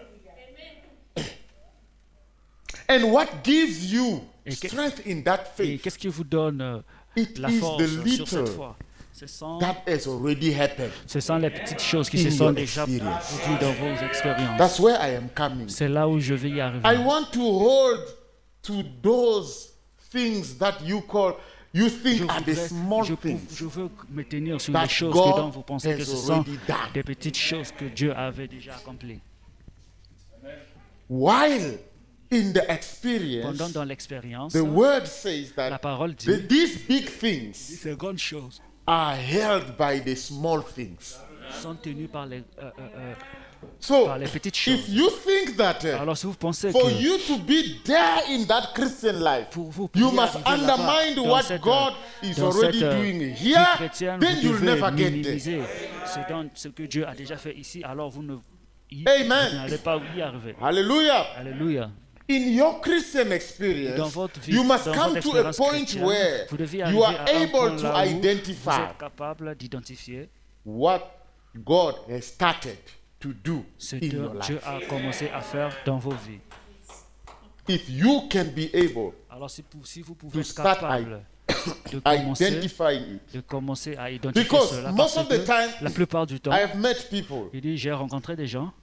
And what gives you Et que- strength in that Et faith, qu'est-ce qui vous donne it la is force the sur cette little foi? Ce sont that has already happened. les petites choses qui in se sont your déjà experience. produites dans vos expériences. That's where I am coming. C'est là où je vais y arriver. I want to hold to those things that you think are the small things je veux me tenir sur that les choses God que dont vous pensez que has ce sont already done. des petites choses que Dieu avait déjà accomplies. while in the experience, Pendant dans l'expérience, the word says la that parole dit these big things ces grandes choses are held by the small things. sont tenues par les So, par les petites if choses. you think that Alors si vous pensez for que you to be there in that Christian life, pour vous you pouviez must arriver là-bas, undermine dans what cette, God is dans already cette, doing vie here, chrétienne, then vous you'll devez never get there. minimiser ce que Dieu a déjà fait ici, alors vous Amen. vous n'allez pas y arriver. Hallelujah. Alléluia. In your Christian Dans experience, votre vie, you must dans come votre to a expérience point chrétienne, where vous devez you arriver are à un able point to là où vous identify êtes capable d'identifier what God has started to do ce in que your Dieu life. a commencé à faire dans vos vies. If you can be able Alors si vous pouvez être start capable identifying it, de commencer à identifier because cela, most parce of the que time la plupart du temps, I have met people. il dit j'ai rencontré des gens,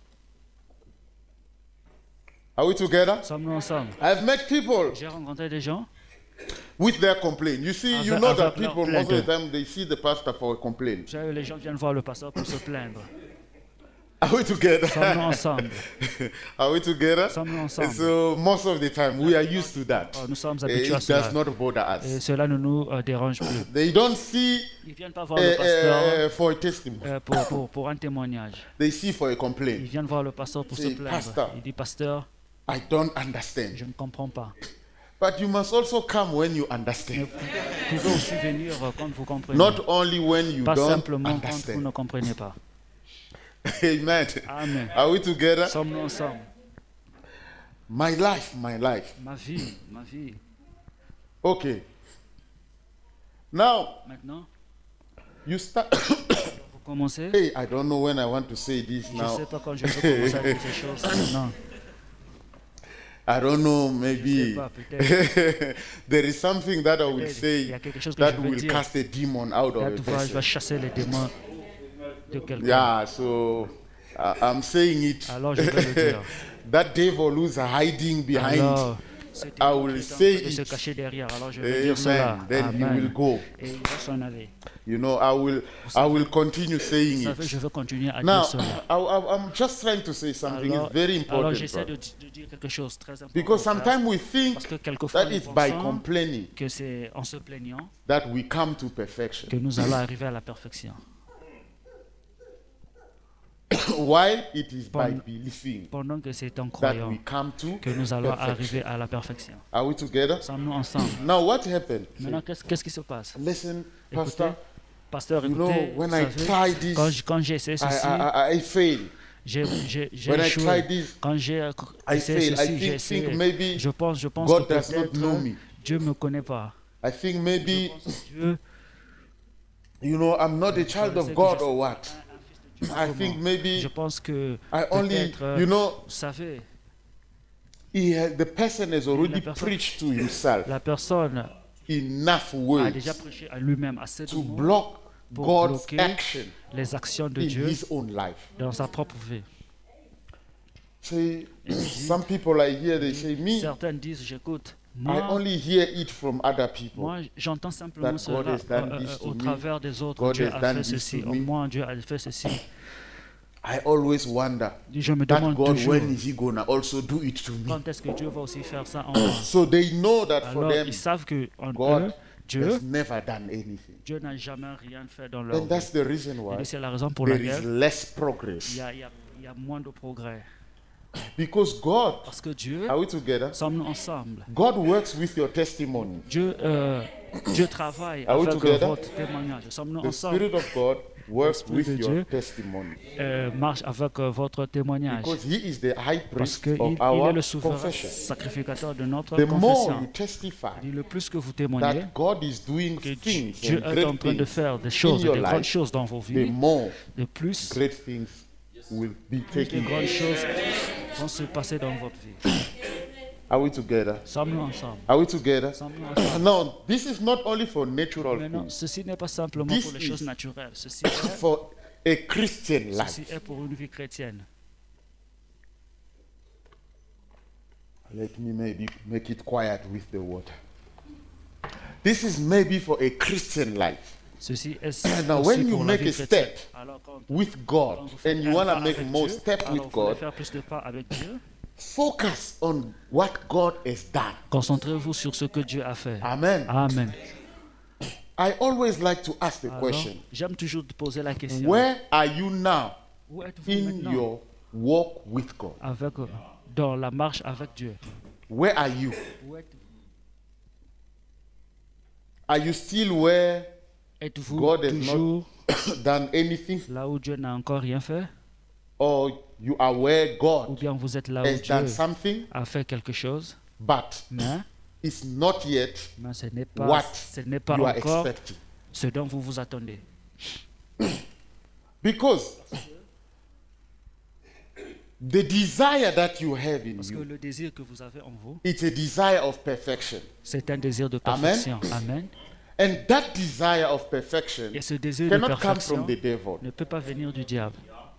Are we together? sommes-nous ensemble? I have met people J'ai rencontré des gens with their complaint. You see, you Avec- know that avec leur people most of the plainte. time they see the pastor for a complaint. Vous savez, les gens viennent voir le pasteur pour se plaindre. Are we together? Sommes-nous ensemble? Are we together? Sommes-nous ensemble? So most of the time we are used to that. Oh, nous sommes It habitués à does cela. not bother Et us. cela ne nous dérange plus. They don't see Ils viennent pas voir le pasteur for a testimony. pour un témoignage. They see for a Ils complaint. viennent voir le pasteur pour se Say, plaindre. "Pastor." Il dit, pasteur, I don't understand. je ne comprends pas. But you must also come when you Mais understand. vous pouvez aussi venir quand vous comprenez. Not only when you Pas don't simplement quand vous understand. ne comprenez pas. Amen. Amen. Are we together? Sommes-nous ensemble? My life, my life. Ma vie, ma vie. Okay. Now Maintenant, you start. vous commencez. Hey, I don't know when I want to say this Je ne sais now. pas quand je vais commencer à dire ces choses maintenant. I don't know, Je ne maybe sais pas, peut-être. there is something that I will Il y say a quelque chose que that je veux will dire. cast a demon out Là, of tu a vois, je vais person. chasser les démons de quelqu'un. Yeah, so I'm saying it. Alors, je vais le dire. That devil who's hiding behind, Alors, ce I démon will qui est en say train de se it. cacher derrière. Alors, je vais dire cela. Amen. Then he will Amen. go. Et il va s'en aller. You know, I will continue Vous saying savez, it. je veux continuer à Now, dire cela. I'm just trying to say something. Alors, It's very alors important. j'essaie brother. de dire quelque chose de très important. Because sometimes we think Parce que quelquefois, that nous it's by pensons complaining que c'est en se plaignant that we come to perfection. que nous allons arriver à la perfection. While it is by Pendant- believing Pendant que c'est en that croyant we come to que nous allons perfection. arriver à la perfection. Are we together? Sommes-nous ensemble? Now what happened? Maintenant, qu'est-ce qui se passe? Listen, Écoutez, Pastor, pasteur, you know, écoutez, when vous I savez, try this, quand j'ai essayé ceci, I fail. j'ai When I échoué. try this, Quand j'ai I essayé fail. ceci, j'ai I essayé. think maybe Je pense God que does not peut-être know me. Dieu ne me connaît pas. I think maybe, Dieu, you know, I'm not a child of God or what. I think je maybe pense que I only, peut-être, you know, vous savez, the person has already La personne- preached to himself la personne enough a words déjà prêché à lui-même assez de to mots block pour God's bloquer action les actions de in Dieu his own life. dans sa propre vie. See, some people I hear, they say, me, Certains disent, j'écoute, I moi, only hear it from other people. moi j'entends simplement that God cela has done this au to me. travers des autres. God Dieu has a done fait this ceci, to au me. moins Dieu a fait ceci. I always wonder Je me that demande God, toujours, when is he gonna also do it to me? quand est-ce que Dieu va aussi faire ça en moi? So they know that for Alors, them, ils savent que en God eux, Dieu, has never done anything. Dieu n'a jamais rien fait dans leur And vie. that's the reason Et why c'est la raison pour there is laquelle less progress. il y a moins de progrès. Because God, Parce que Dieu, are we together? sommes-nous ensemble. God works with your testimony. Dieu travaille Are we avec together? votre témoignage. Sommes-nous The ensemble. Spirit of God works L'Esprit with de your Dieu testimony. Marche avec votre témoignage. Because He is the high Parce priest qu'il of il est our le souverain confession. sacrificateur de notre The more confession. you testify Il dit, le plus que vous témoignez that God is doing que things Dieu and est en great train de things, faire des choses, your des grandes life, choses dans vos the vies, more de plus great things will be les taken grandes place. choses vont se passer dans votre vie. Are we together? Sommes-nous ensemble. Are we together? Sommes-nous ensemble. Now, this is not only for natural Maintenant, things, ceci n'est pas simplement This pour les is- choses naturelles. Ceci est, for a Christian ceci life. est pour une vie chrétienne. Let me maybe make it quiet with the water. This is maybe for a Christian life. Ceci est Now, aussi when you pour la make vie a chrétienne. step Alors, quand with God vous faites and you un want to pas make avec more Dieu, steps alors with vous voulez God, faire plus de pas avec Dieu, focus on what God has done. Concentrez-vous sur ce que Dieu a fait. Amen. Amen. I always like to ask the Alors, question, j'aime toujours te poser la question. where are you now Où êtes-vous in maintenant your walk with God? dans la marche avec Dieu? Where are you? Où êtes-vous? Are you still where Êtes-vous God has toujours not done anything? là où Dieu n'a encore rien fait? Or you are where Ou God bien vous êtes là has où Dieu done something, a fait quelque chose, but mais it's not yet ce n'est what pas you are encore expecting? ce dont vous vous attendez. Because the desire that you have in Parce que you, le désir que vous avez en vous, it's a desire of perfection. c'est un désir de Amen. perfection. Amen. And that desire of perfection Et ce désir de cannot come perfection from the devil. ne peut pas venir du diable.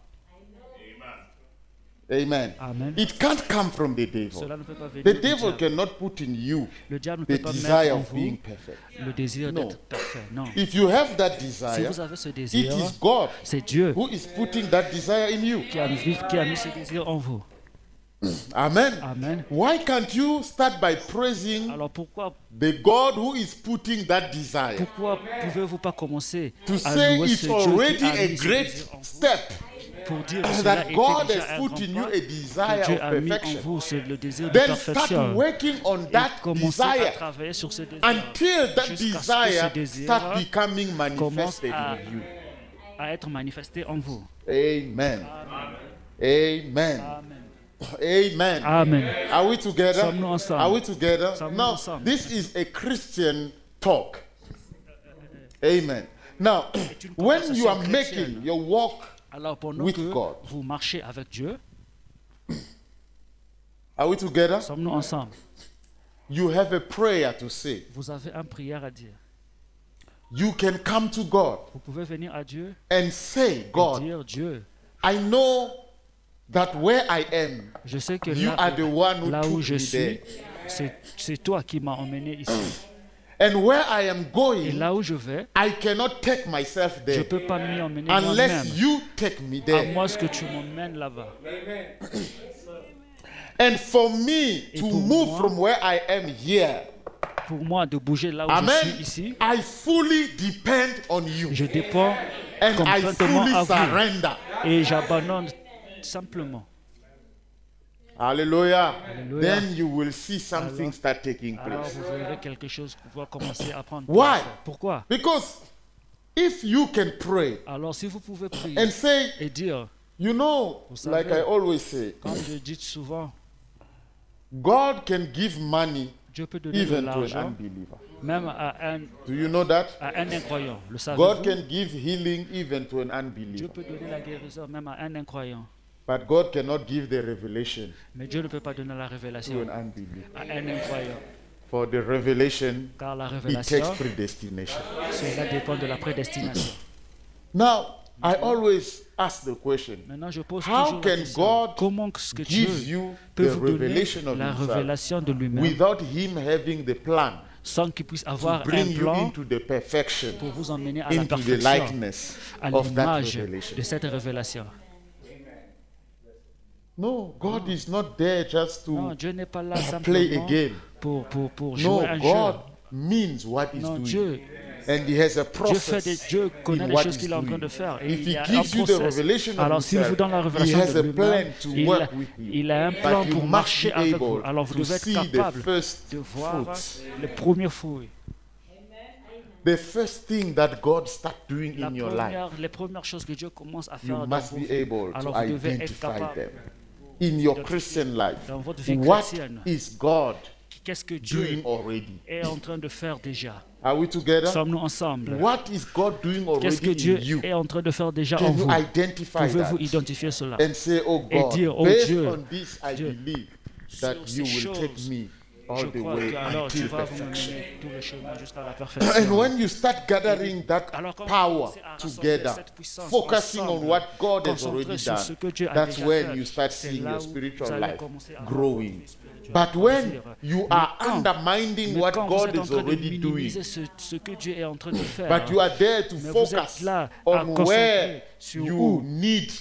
Amen. Amen. It can't come from the devil. Cela ne peut pas venir The du devil diable. cannot put in you Le diable ne the peut pas desire mettre en of vous being perfect. le désir No. d'être parfait. Non. If you have that Si desire, vous avez ce it désir, is God c'est Dieu who is putting that desire in you. qui a mis ce désir en vous. Amen. Amen. Why can't you start by praising Alors pourquoi the God who is putting that desire? pouvez-vous pas commencer To à say louer it's ce Dieu already qui a a mis ce great désir en vous step pour dire que cela that était God déjà has un put grand in you pas a que desire Dieu of a mis en perfection. vous, c'est le désir de Then start perfection. working on Et that commencez à desire travailler sur ce désir until that jusqu'à ce que desire ce désir start becoming commence manifested à, in you. à être manifesté en vous. Amen. Amen. Amen. Amen. Amen. Are we together? Sommes-nous ensemble? Are we together? Sommes-nous Now, ensemble? this is a Christian talk. Amen. Now, une when you are conversation making chrétienne. your walk, Alors pendant With que God. vous marchez avec Dieu, are we together? sommes-nous ensemble? You have a prayer to say. Vous avez une prière à dire. You can come to God Vous pouvez venir à Dieu and say, et God, dire Dieu, I know that where I am, je sais que you are the one who là où took je me suis, there. c'est toi qui m'as emmené ici. And where I am Et going, là où je vais, I cannot take myself je there ne peux pas m'y emmener moi-même. unless you take me À there. moi ce que tu m'emmènes là-bas. And for me Et to pour move moi, from where I am here, Pour moi, de bouger là où je amen, suis ici, I fully depend on you. je dépends And I complètement fully à vous. surrender. Et j'abandonne simplement. Hallelujah. Alléluia. Then you will see something start taking Alors place. vous verrez quelque chose qui va commencer à prendre Why? place. Pourquoi? Because if you can pray Alors si vous pouvez prier and say, et dire, you know, Vous like savez, I always say, comme je dis souvent, God can give money Dieu peut donner de even to an l'argent unbeliever. même à Do you know that? un incroyant. Le God savez-vous? can give healing even to an Dieu unbeliever. peut donner la guérison même à un incroyant. But God cannot give the revelation Mais Dieu ne peut pas donner la to révélation an unbeliever. à un incroyant. For the revelation, Car la it révélation, takes predestination. cela dépend de la prédestination. Now, I always ask the question, Maintenant, je pose how toujours la can question. God Comment est-ce que give Dieu you peut the vous donner revelation of la himself révélation de lui-même without him having the plan sans qu'il puisse to avoir un bring you plan into the perfection, pour vous emmener à la into the perfection, likeness à of that l'image revelation? de cette révélation? No, God is not there just Non, to Dieu n'est pas là play a simplement game. pour No, jouer un God jeu. means what he's Non, doing. Dieu, And he has a Dieu connaît in les what choses he's qu'il est en train doing. de faire. Et If il y he a un gives you the process. revelation of Alors, s'il vous himself, donne la he révélation has de a plan lui-même, to il work a, with you. il a un plan But you pour must marcher be avec vous. able Alors, vous to devez être see the capable first de voir fruits. les premiers fruits. The first thing that God starts doing in your life, Les premières choses que Dieu commence à you faire dans must vos be vies. able to Alors, vous devez être identify capable them. In your Christian life, dans votre vie what chrétienne. is God Qu'est-ce que doing Dieu already? est en train de faire déjà? Are we together? Sommes-nous ensemble? What is God doing Qu'est-ce que already Dieu in you? est en train de faire déjà en Can you vous? identify Pouvez-vous that identifier cela? and say, oh Et God, dire, oh based Dieu, on this, I Dieu, believe that sur you ces will take choses, me Je all the crois way que alors tu until vas vous perfection. mener tout le chemin jusqu'à la And perfection. when you start gathering that Alors, quand vous power commencez à rassembler together, cette puissance focusing on ensemble, what God has concentré already sur done, ce que Dieu a that's déjà when fait, you start c'est seeing là your où vous spiritual allez life commencer à voir growing. votre vie spirituelle But when grandir. you Mais are quand- undermining Mais what quand vous God êtes en is train de already doing, minimiser ce que Dieu est en train de faire, but you are there to mais vous êtes focus là à on concentrer where sur you où need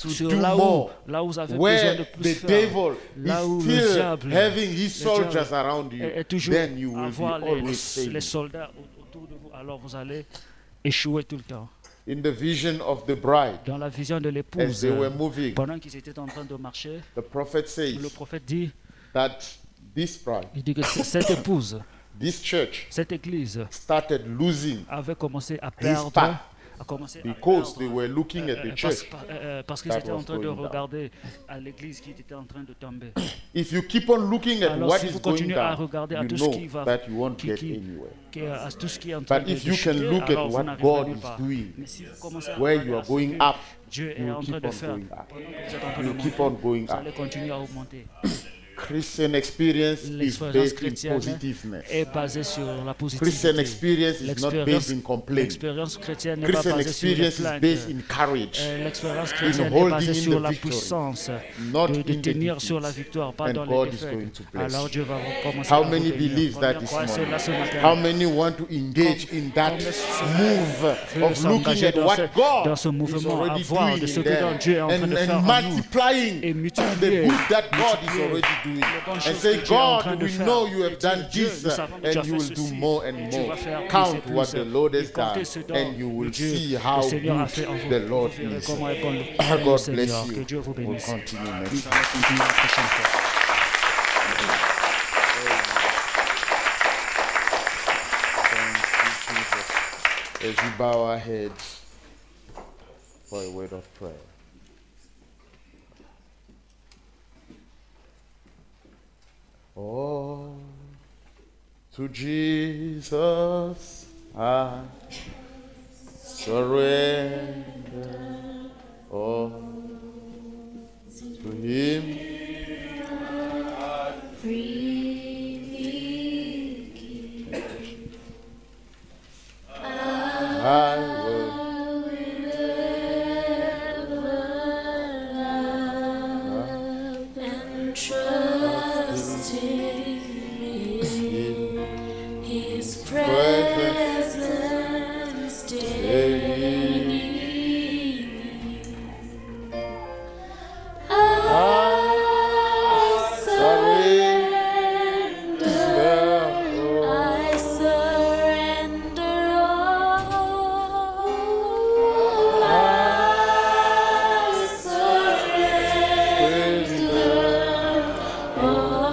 to sur do là more. où vous avez besoin Where de plus the faire. devil Là où is le still diable, having his soldiers diable around you, est toujours then you will be avoir always les failing. soldats autour de vous, alors vous allez échouer tout le temps. In the vision of the bride, Dans la vision de as l'épouse, they were moving, pendant qu'ils étaient en train de marcher, the prophet le says prophète dit, that this bride, il dit que cette épouse, this church, cette église started losing avait commencé à his perdre, path a commencé à because they perdre, were looking at the church. parce qu'ils that étaient was en train de going down. regarder à l'église qui était en train de tomber. If you keep on looking at Alors what si is vous going continuez à down, regarder à you tout ce know qui va, that you won't qui- get qui- anywhere. à tout ce qui est en train But de if you can chuter, look at alors vous what n'arriverez God nulle is part. doing, Mais si vous commencez à where regarder you à are ce going que up, Dieu est you en train keep de on faire, going up. pendant que vous êtes en train You de keep monter, on going vous up. allez continuer à augmenter. Christian experience is L'expérience based in chrétienne positiveness. est basée sur la Christian positivité. experience is not based in complaint. L'expérience chrétienne n'est pas Christian basée sur les experience is plaintes. based in courage, L'expérience chrétienne est holding basée in sur the la victory, puissance not de in the tenir defeat. sur la victoire, pas And dans God les is going défaites. to bless Alors you. Dieu va commencer How à vous many bénir. believes Combien that this croient cela ce morning? matin? How many want to engage in that move veut of looking s'engager at dans what dans ce God is mouvement, à already voir doing de ce in que them Dieu est en train de faire en and nous multiplying et the multiplier good that God is multiplier already doing les bonnes and choses say, que Dieu est en train God, de we faire. know you have Et done Dieu, this nous savons que tu and as you fait will do ceci, more and et tu more. vas faire plus et Count plus. what the Lord Et has comptez done ce dont and you will Dieu, see le how Seigneur a fait en good vous. the Lord Vous verrez is. comment est bon le God Seigneur. bless you. Que Dieu vous We'll bénisse. continue Nous next allons continuer la prochaine fois. As we bow our heads for a word of prayer. Oh, to Jesus I surrender. Oh, to Him I will. And trust in His presence daily. I surrender. I surrender all. I surrender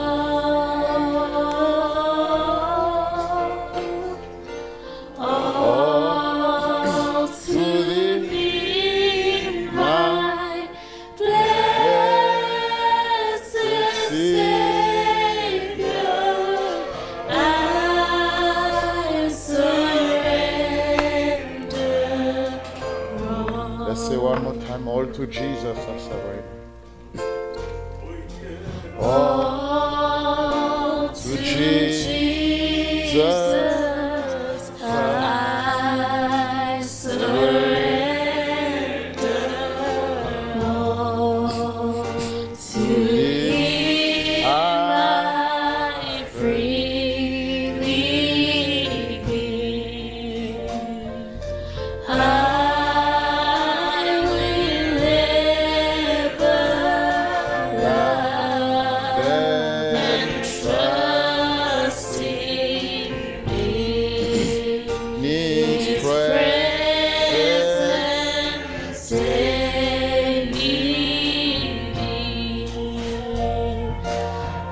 all to Thee, my blessed Savior. I surrender all. Let's say one more time, all to Jesus I surrender. All to Jesus I surrender. All to Thee I freely give. I will ever love and trust in His His presence presence daily. I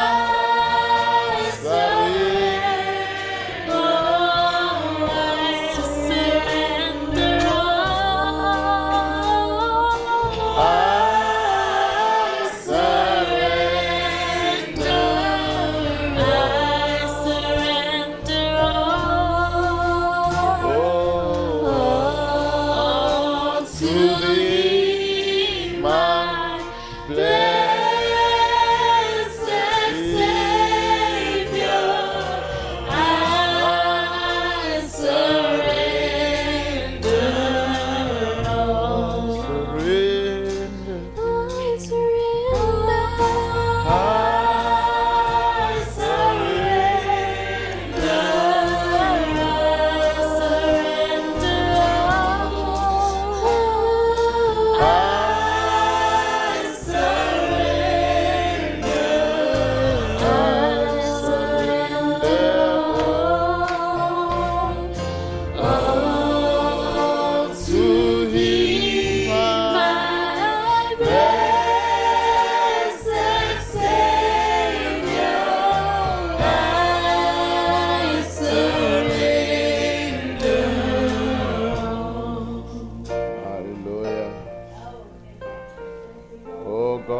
surrender all. I surrender all to Thee, my blessed Savior. I surrender all. surrender. I surrender. I surrender. I surrender all.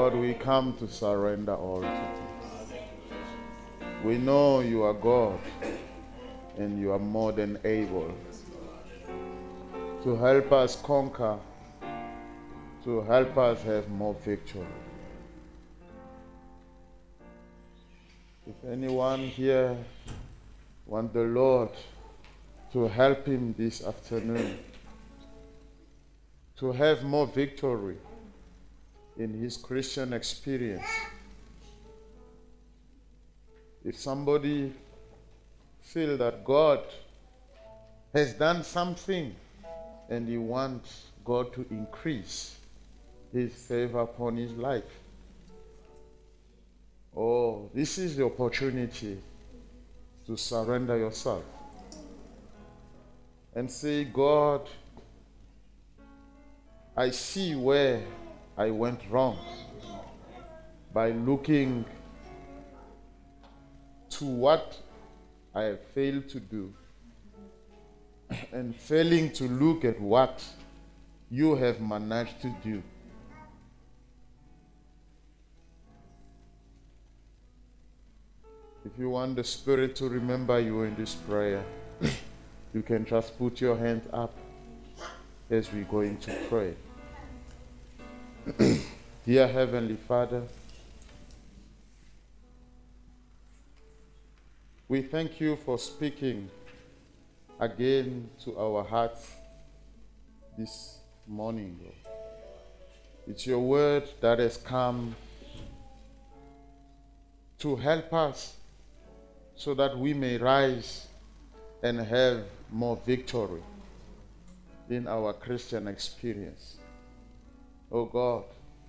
Lord, we come to surrender all to you. We know you are God and you are more than able to help us conquer, to help us have more victory. If anyone here wants the Lord to help him this afternoon, to have more victory in his Christian experience, if somebody feels that God has done something and he wants God to increase his favor upon his life, oh, this is the opportunity to surrender yourself and say, God, I see where I went wrong by looking to what I have failed to do and failing to look at what you have managed to do. If you want the Spirit to remember you in this prayer, you can just put your hand up as we're going to pray. Dear Heavenly Father, we thank you for speaking again to our hearts this morning, Lord. It's your word that has come to help us so that we may rise and have more victory in our Christian experience. Oh God,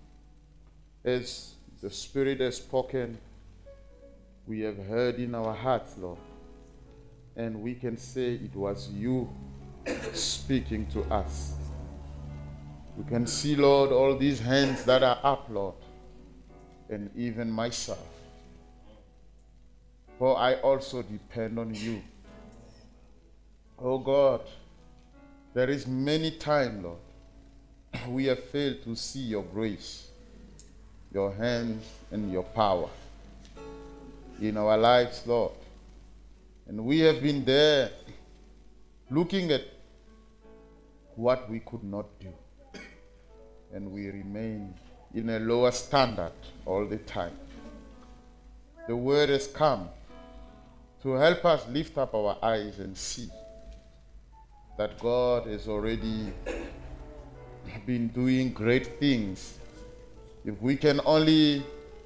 as the Spirit has spoken, we have heard in our hearts, Lord, and we can say it was you speaking to us. You can see, Lord, all these hands that are up, Lord, and even myself. For I also depend on you. Oh God, there is many times, Lord, we have failed to see your grace, your hands, and your power in our lives, Lord. And we have been there looking at what we could not do. And we remain in a lower standard all the time. The word has come to help us lift up our eyes and see that God has already been doing great things. If we can only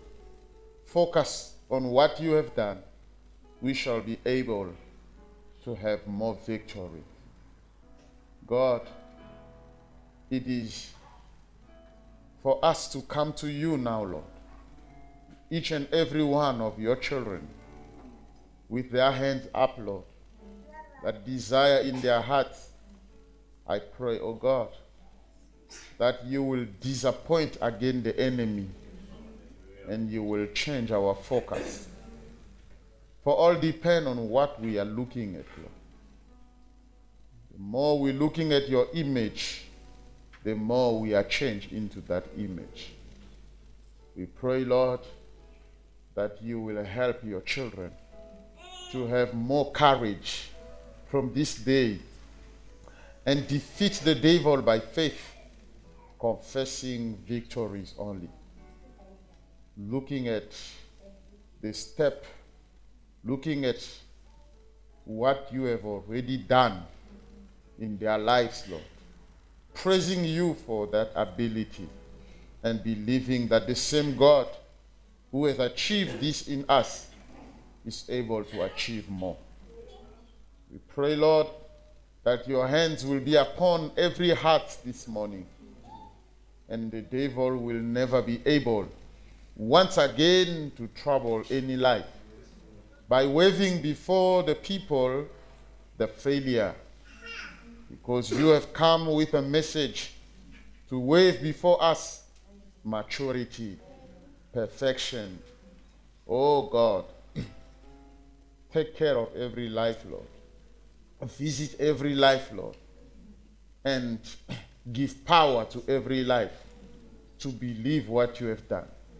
focus on what you have done, we shall be able to have more victory. God, it is for us to come to you now, Lord, each and every one of your children with their hands up, Lord, that desire in their hearts. I pray, oh God, that you will disappoint again the enemy and you will change our focus. For all depend on what we are looking at, Lord. The more we're looking at your image, the more we are changed into that image. We pray, Lord, that you will help your children to have more courage from this day and defeat the devil by faith, confessing victories only. Looking at the step, looking at what you have already done in their lives, Lord. Praising you for that ability and believing that the same God who has achieved this in us is able to achieve more. We pray, Lord, that your hands will be upon every heart this morning, and the devil will never be able once again to trouble any life by waving before the people the failure, because you have come with a message to wave before us maturity, perfection. Oh God, take care of every life, Lord. Visit every life, Lord, and give power to every life to believe what you have done.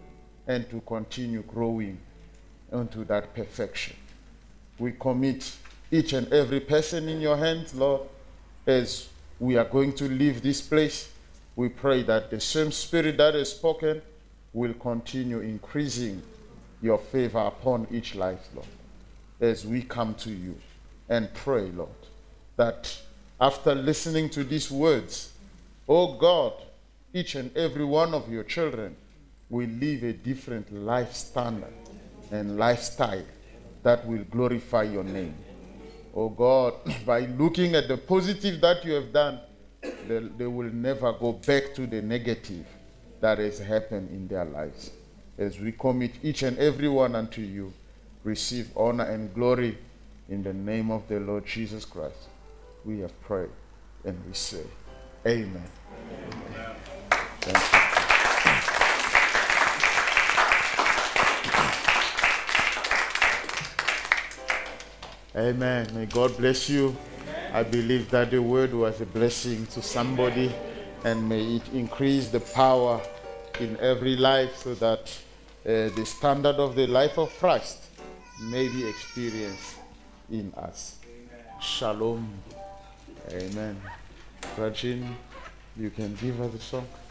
and to continue growing unto that perfection. We commit each and every person in your hands, Lord, as we are going to leave this place. We pray that the same Spirit that is spoken will continue increasing your favor upon each life, Lord, as we come to you and pray, Lord, that after listening to these words, oh God, each and every one of your children will live a different life standard and lifestyle that will glorify your name. Oh God, by looking at the positive that you have done, they will never go back to the negative that has happened in their lives. As we commit each and every one unto you, receive honor and glory in the name of the Lord Jesus Christ. We have prayed and we say, Amen. Amen. Thank you. Amen. May God bless you. Amen. I believe that the word was a blessing to somebody, and may it increase the power in every life so that the standard of the life of Christ may be experienced in us. Amen. Shalom. Amen. Rajin, you can give us a song.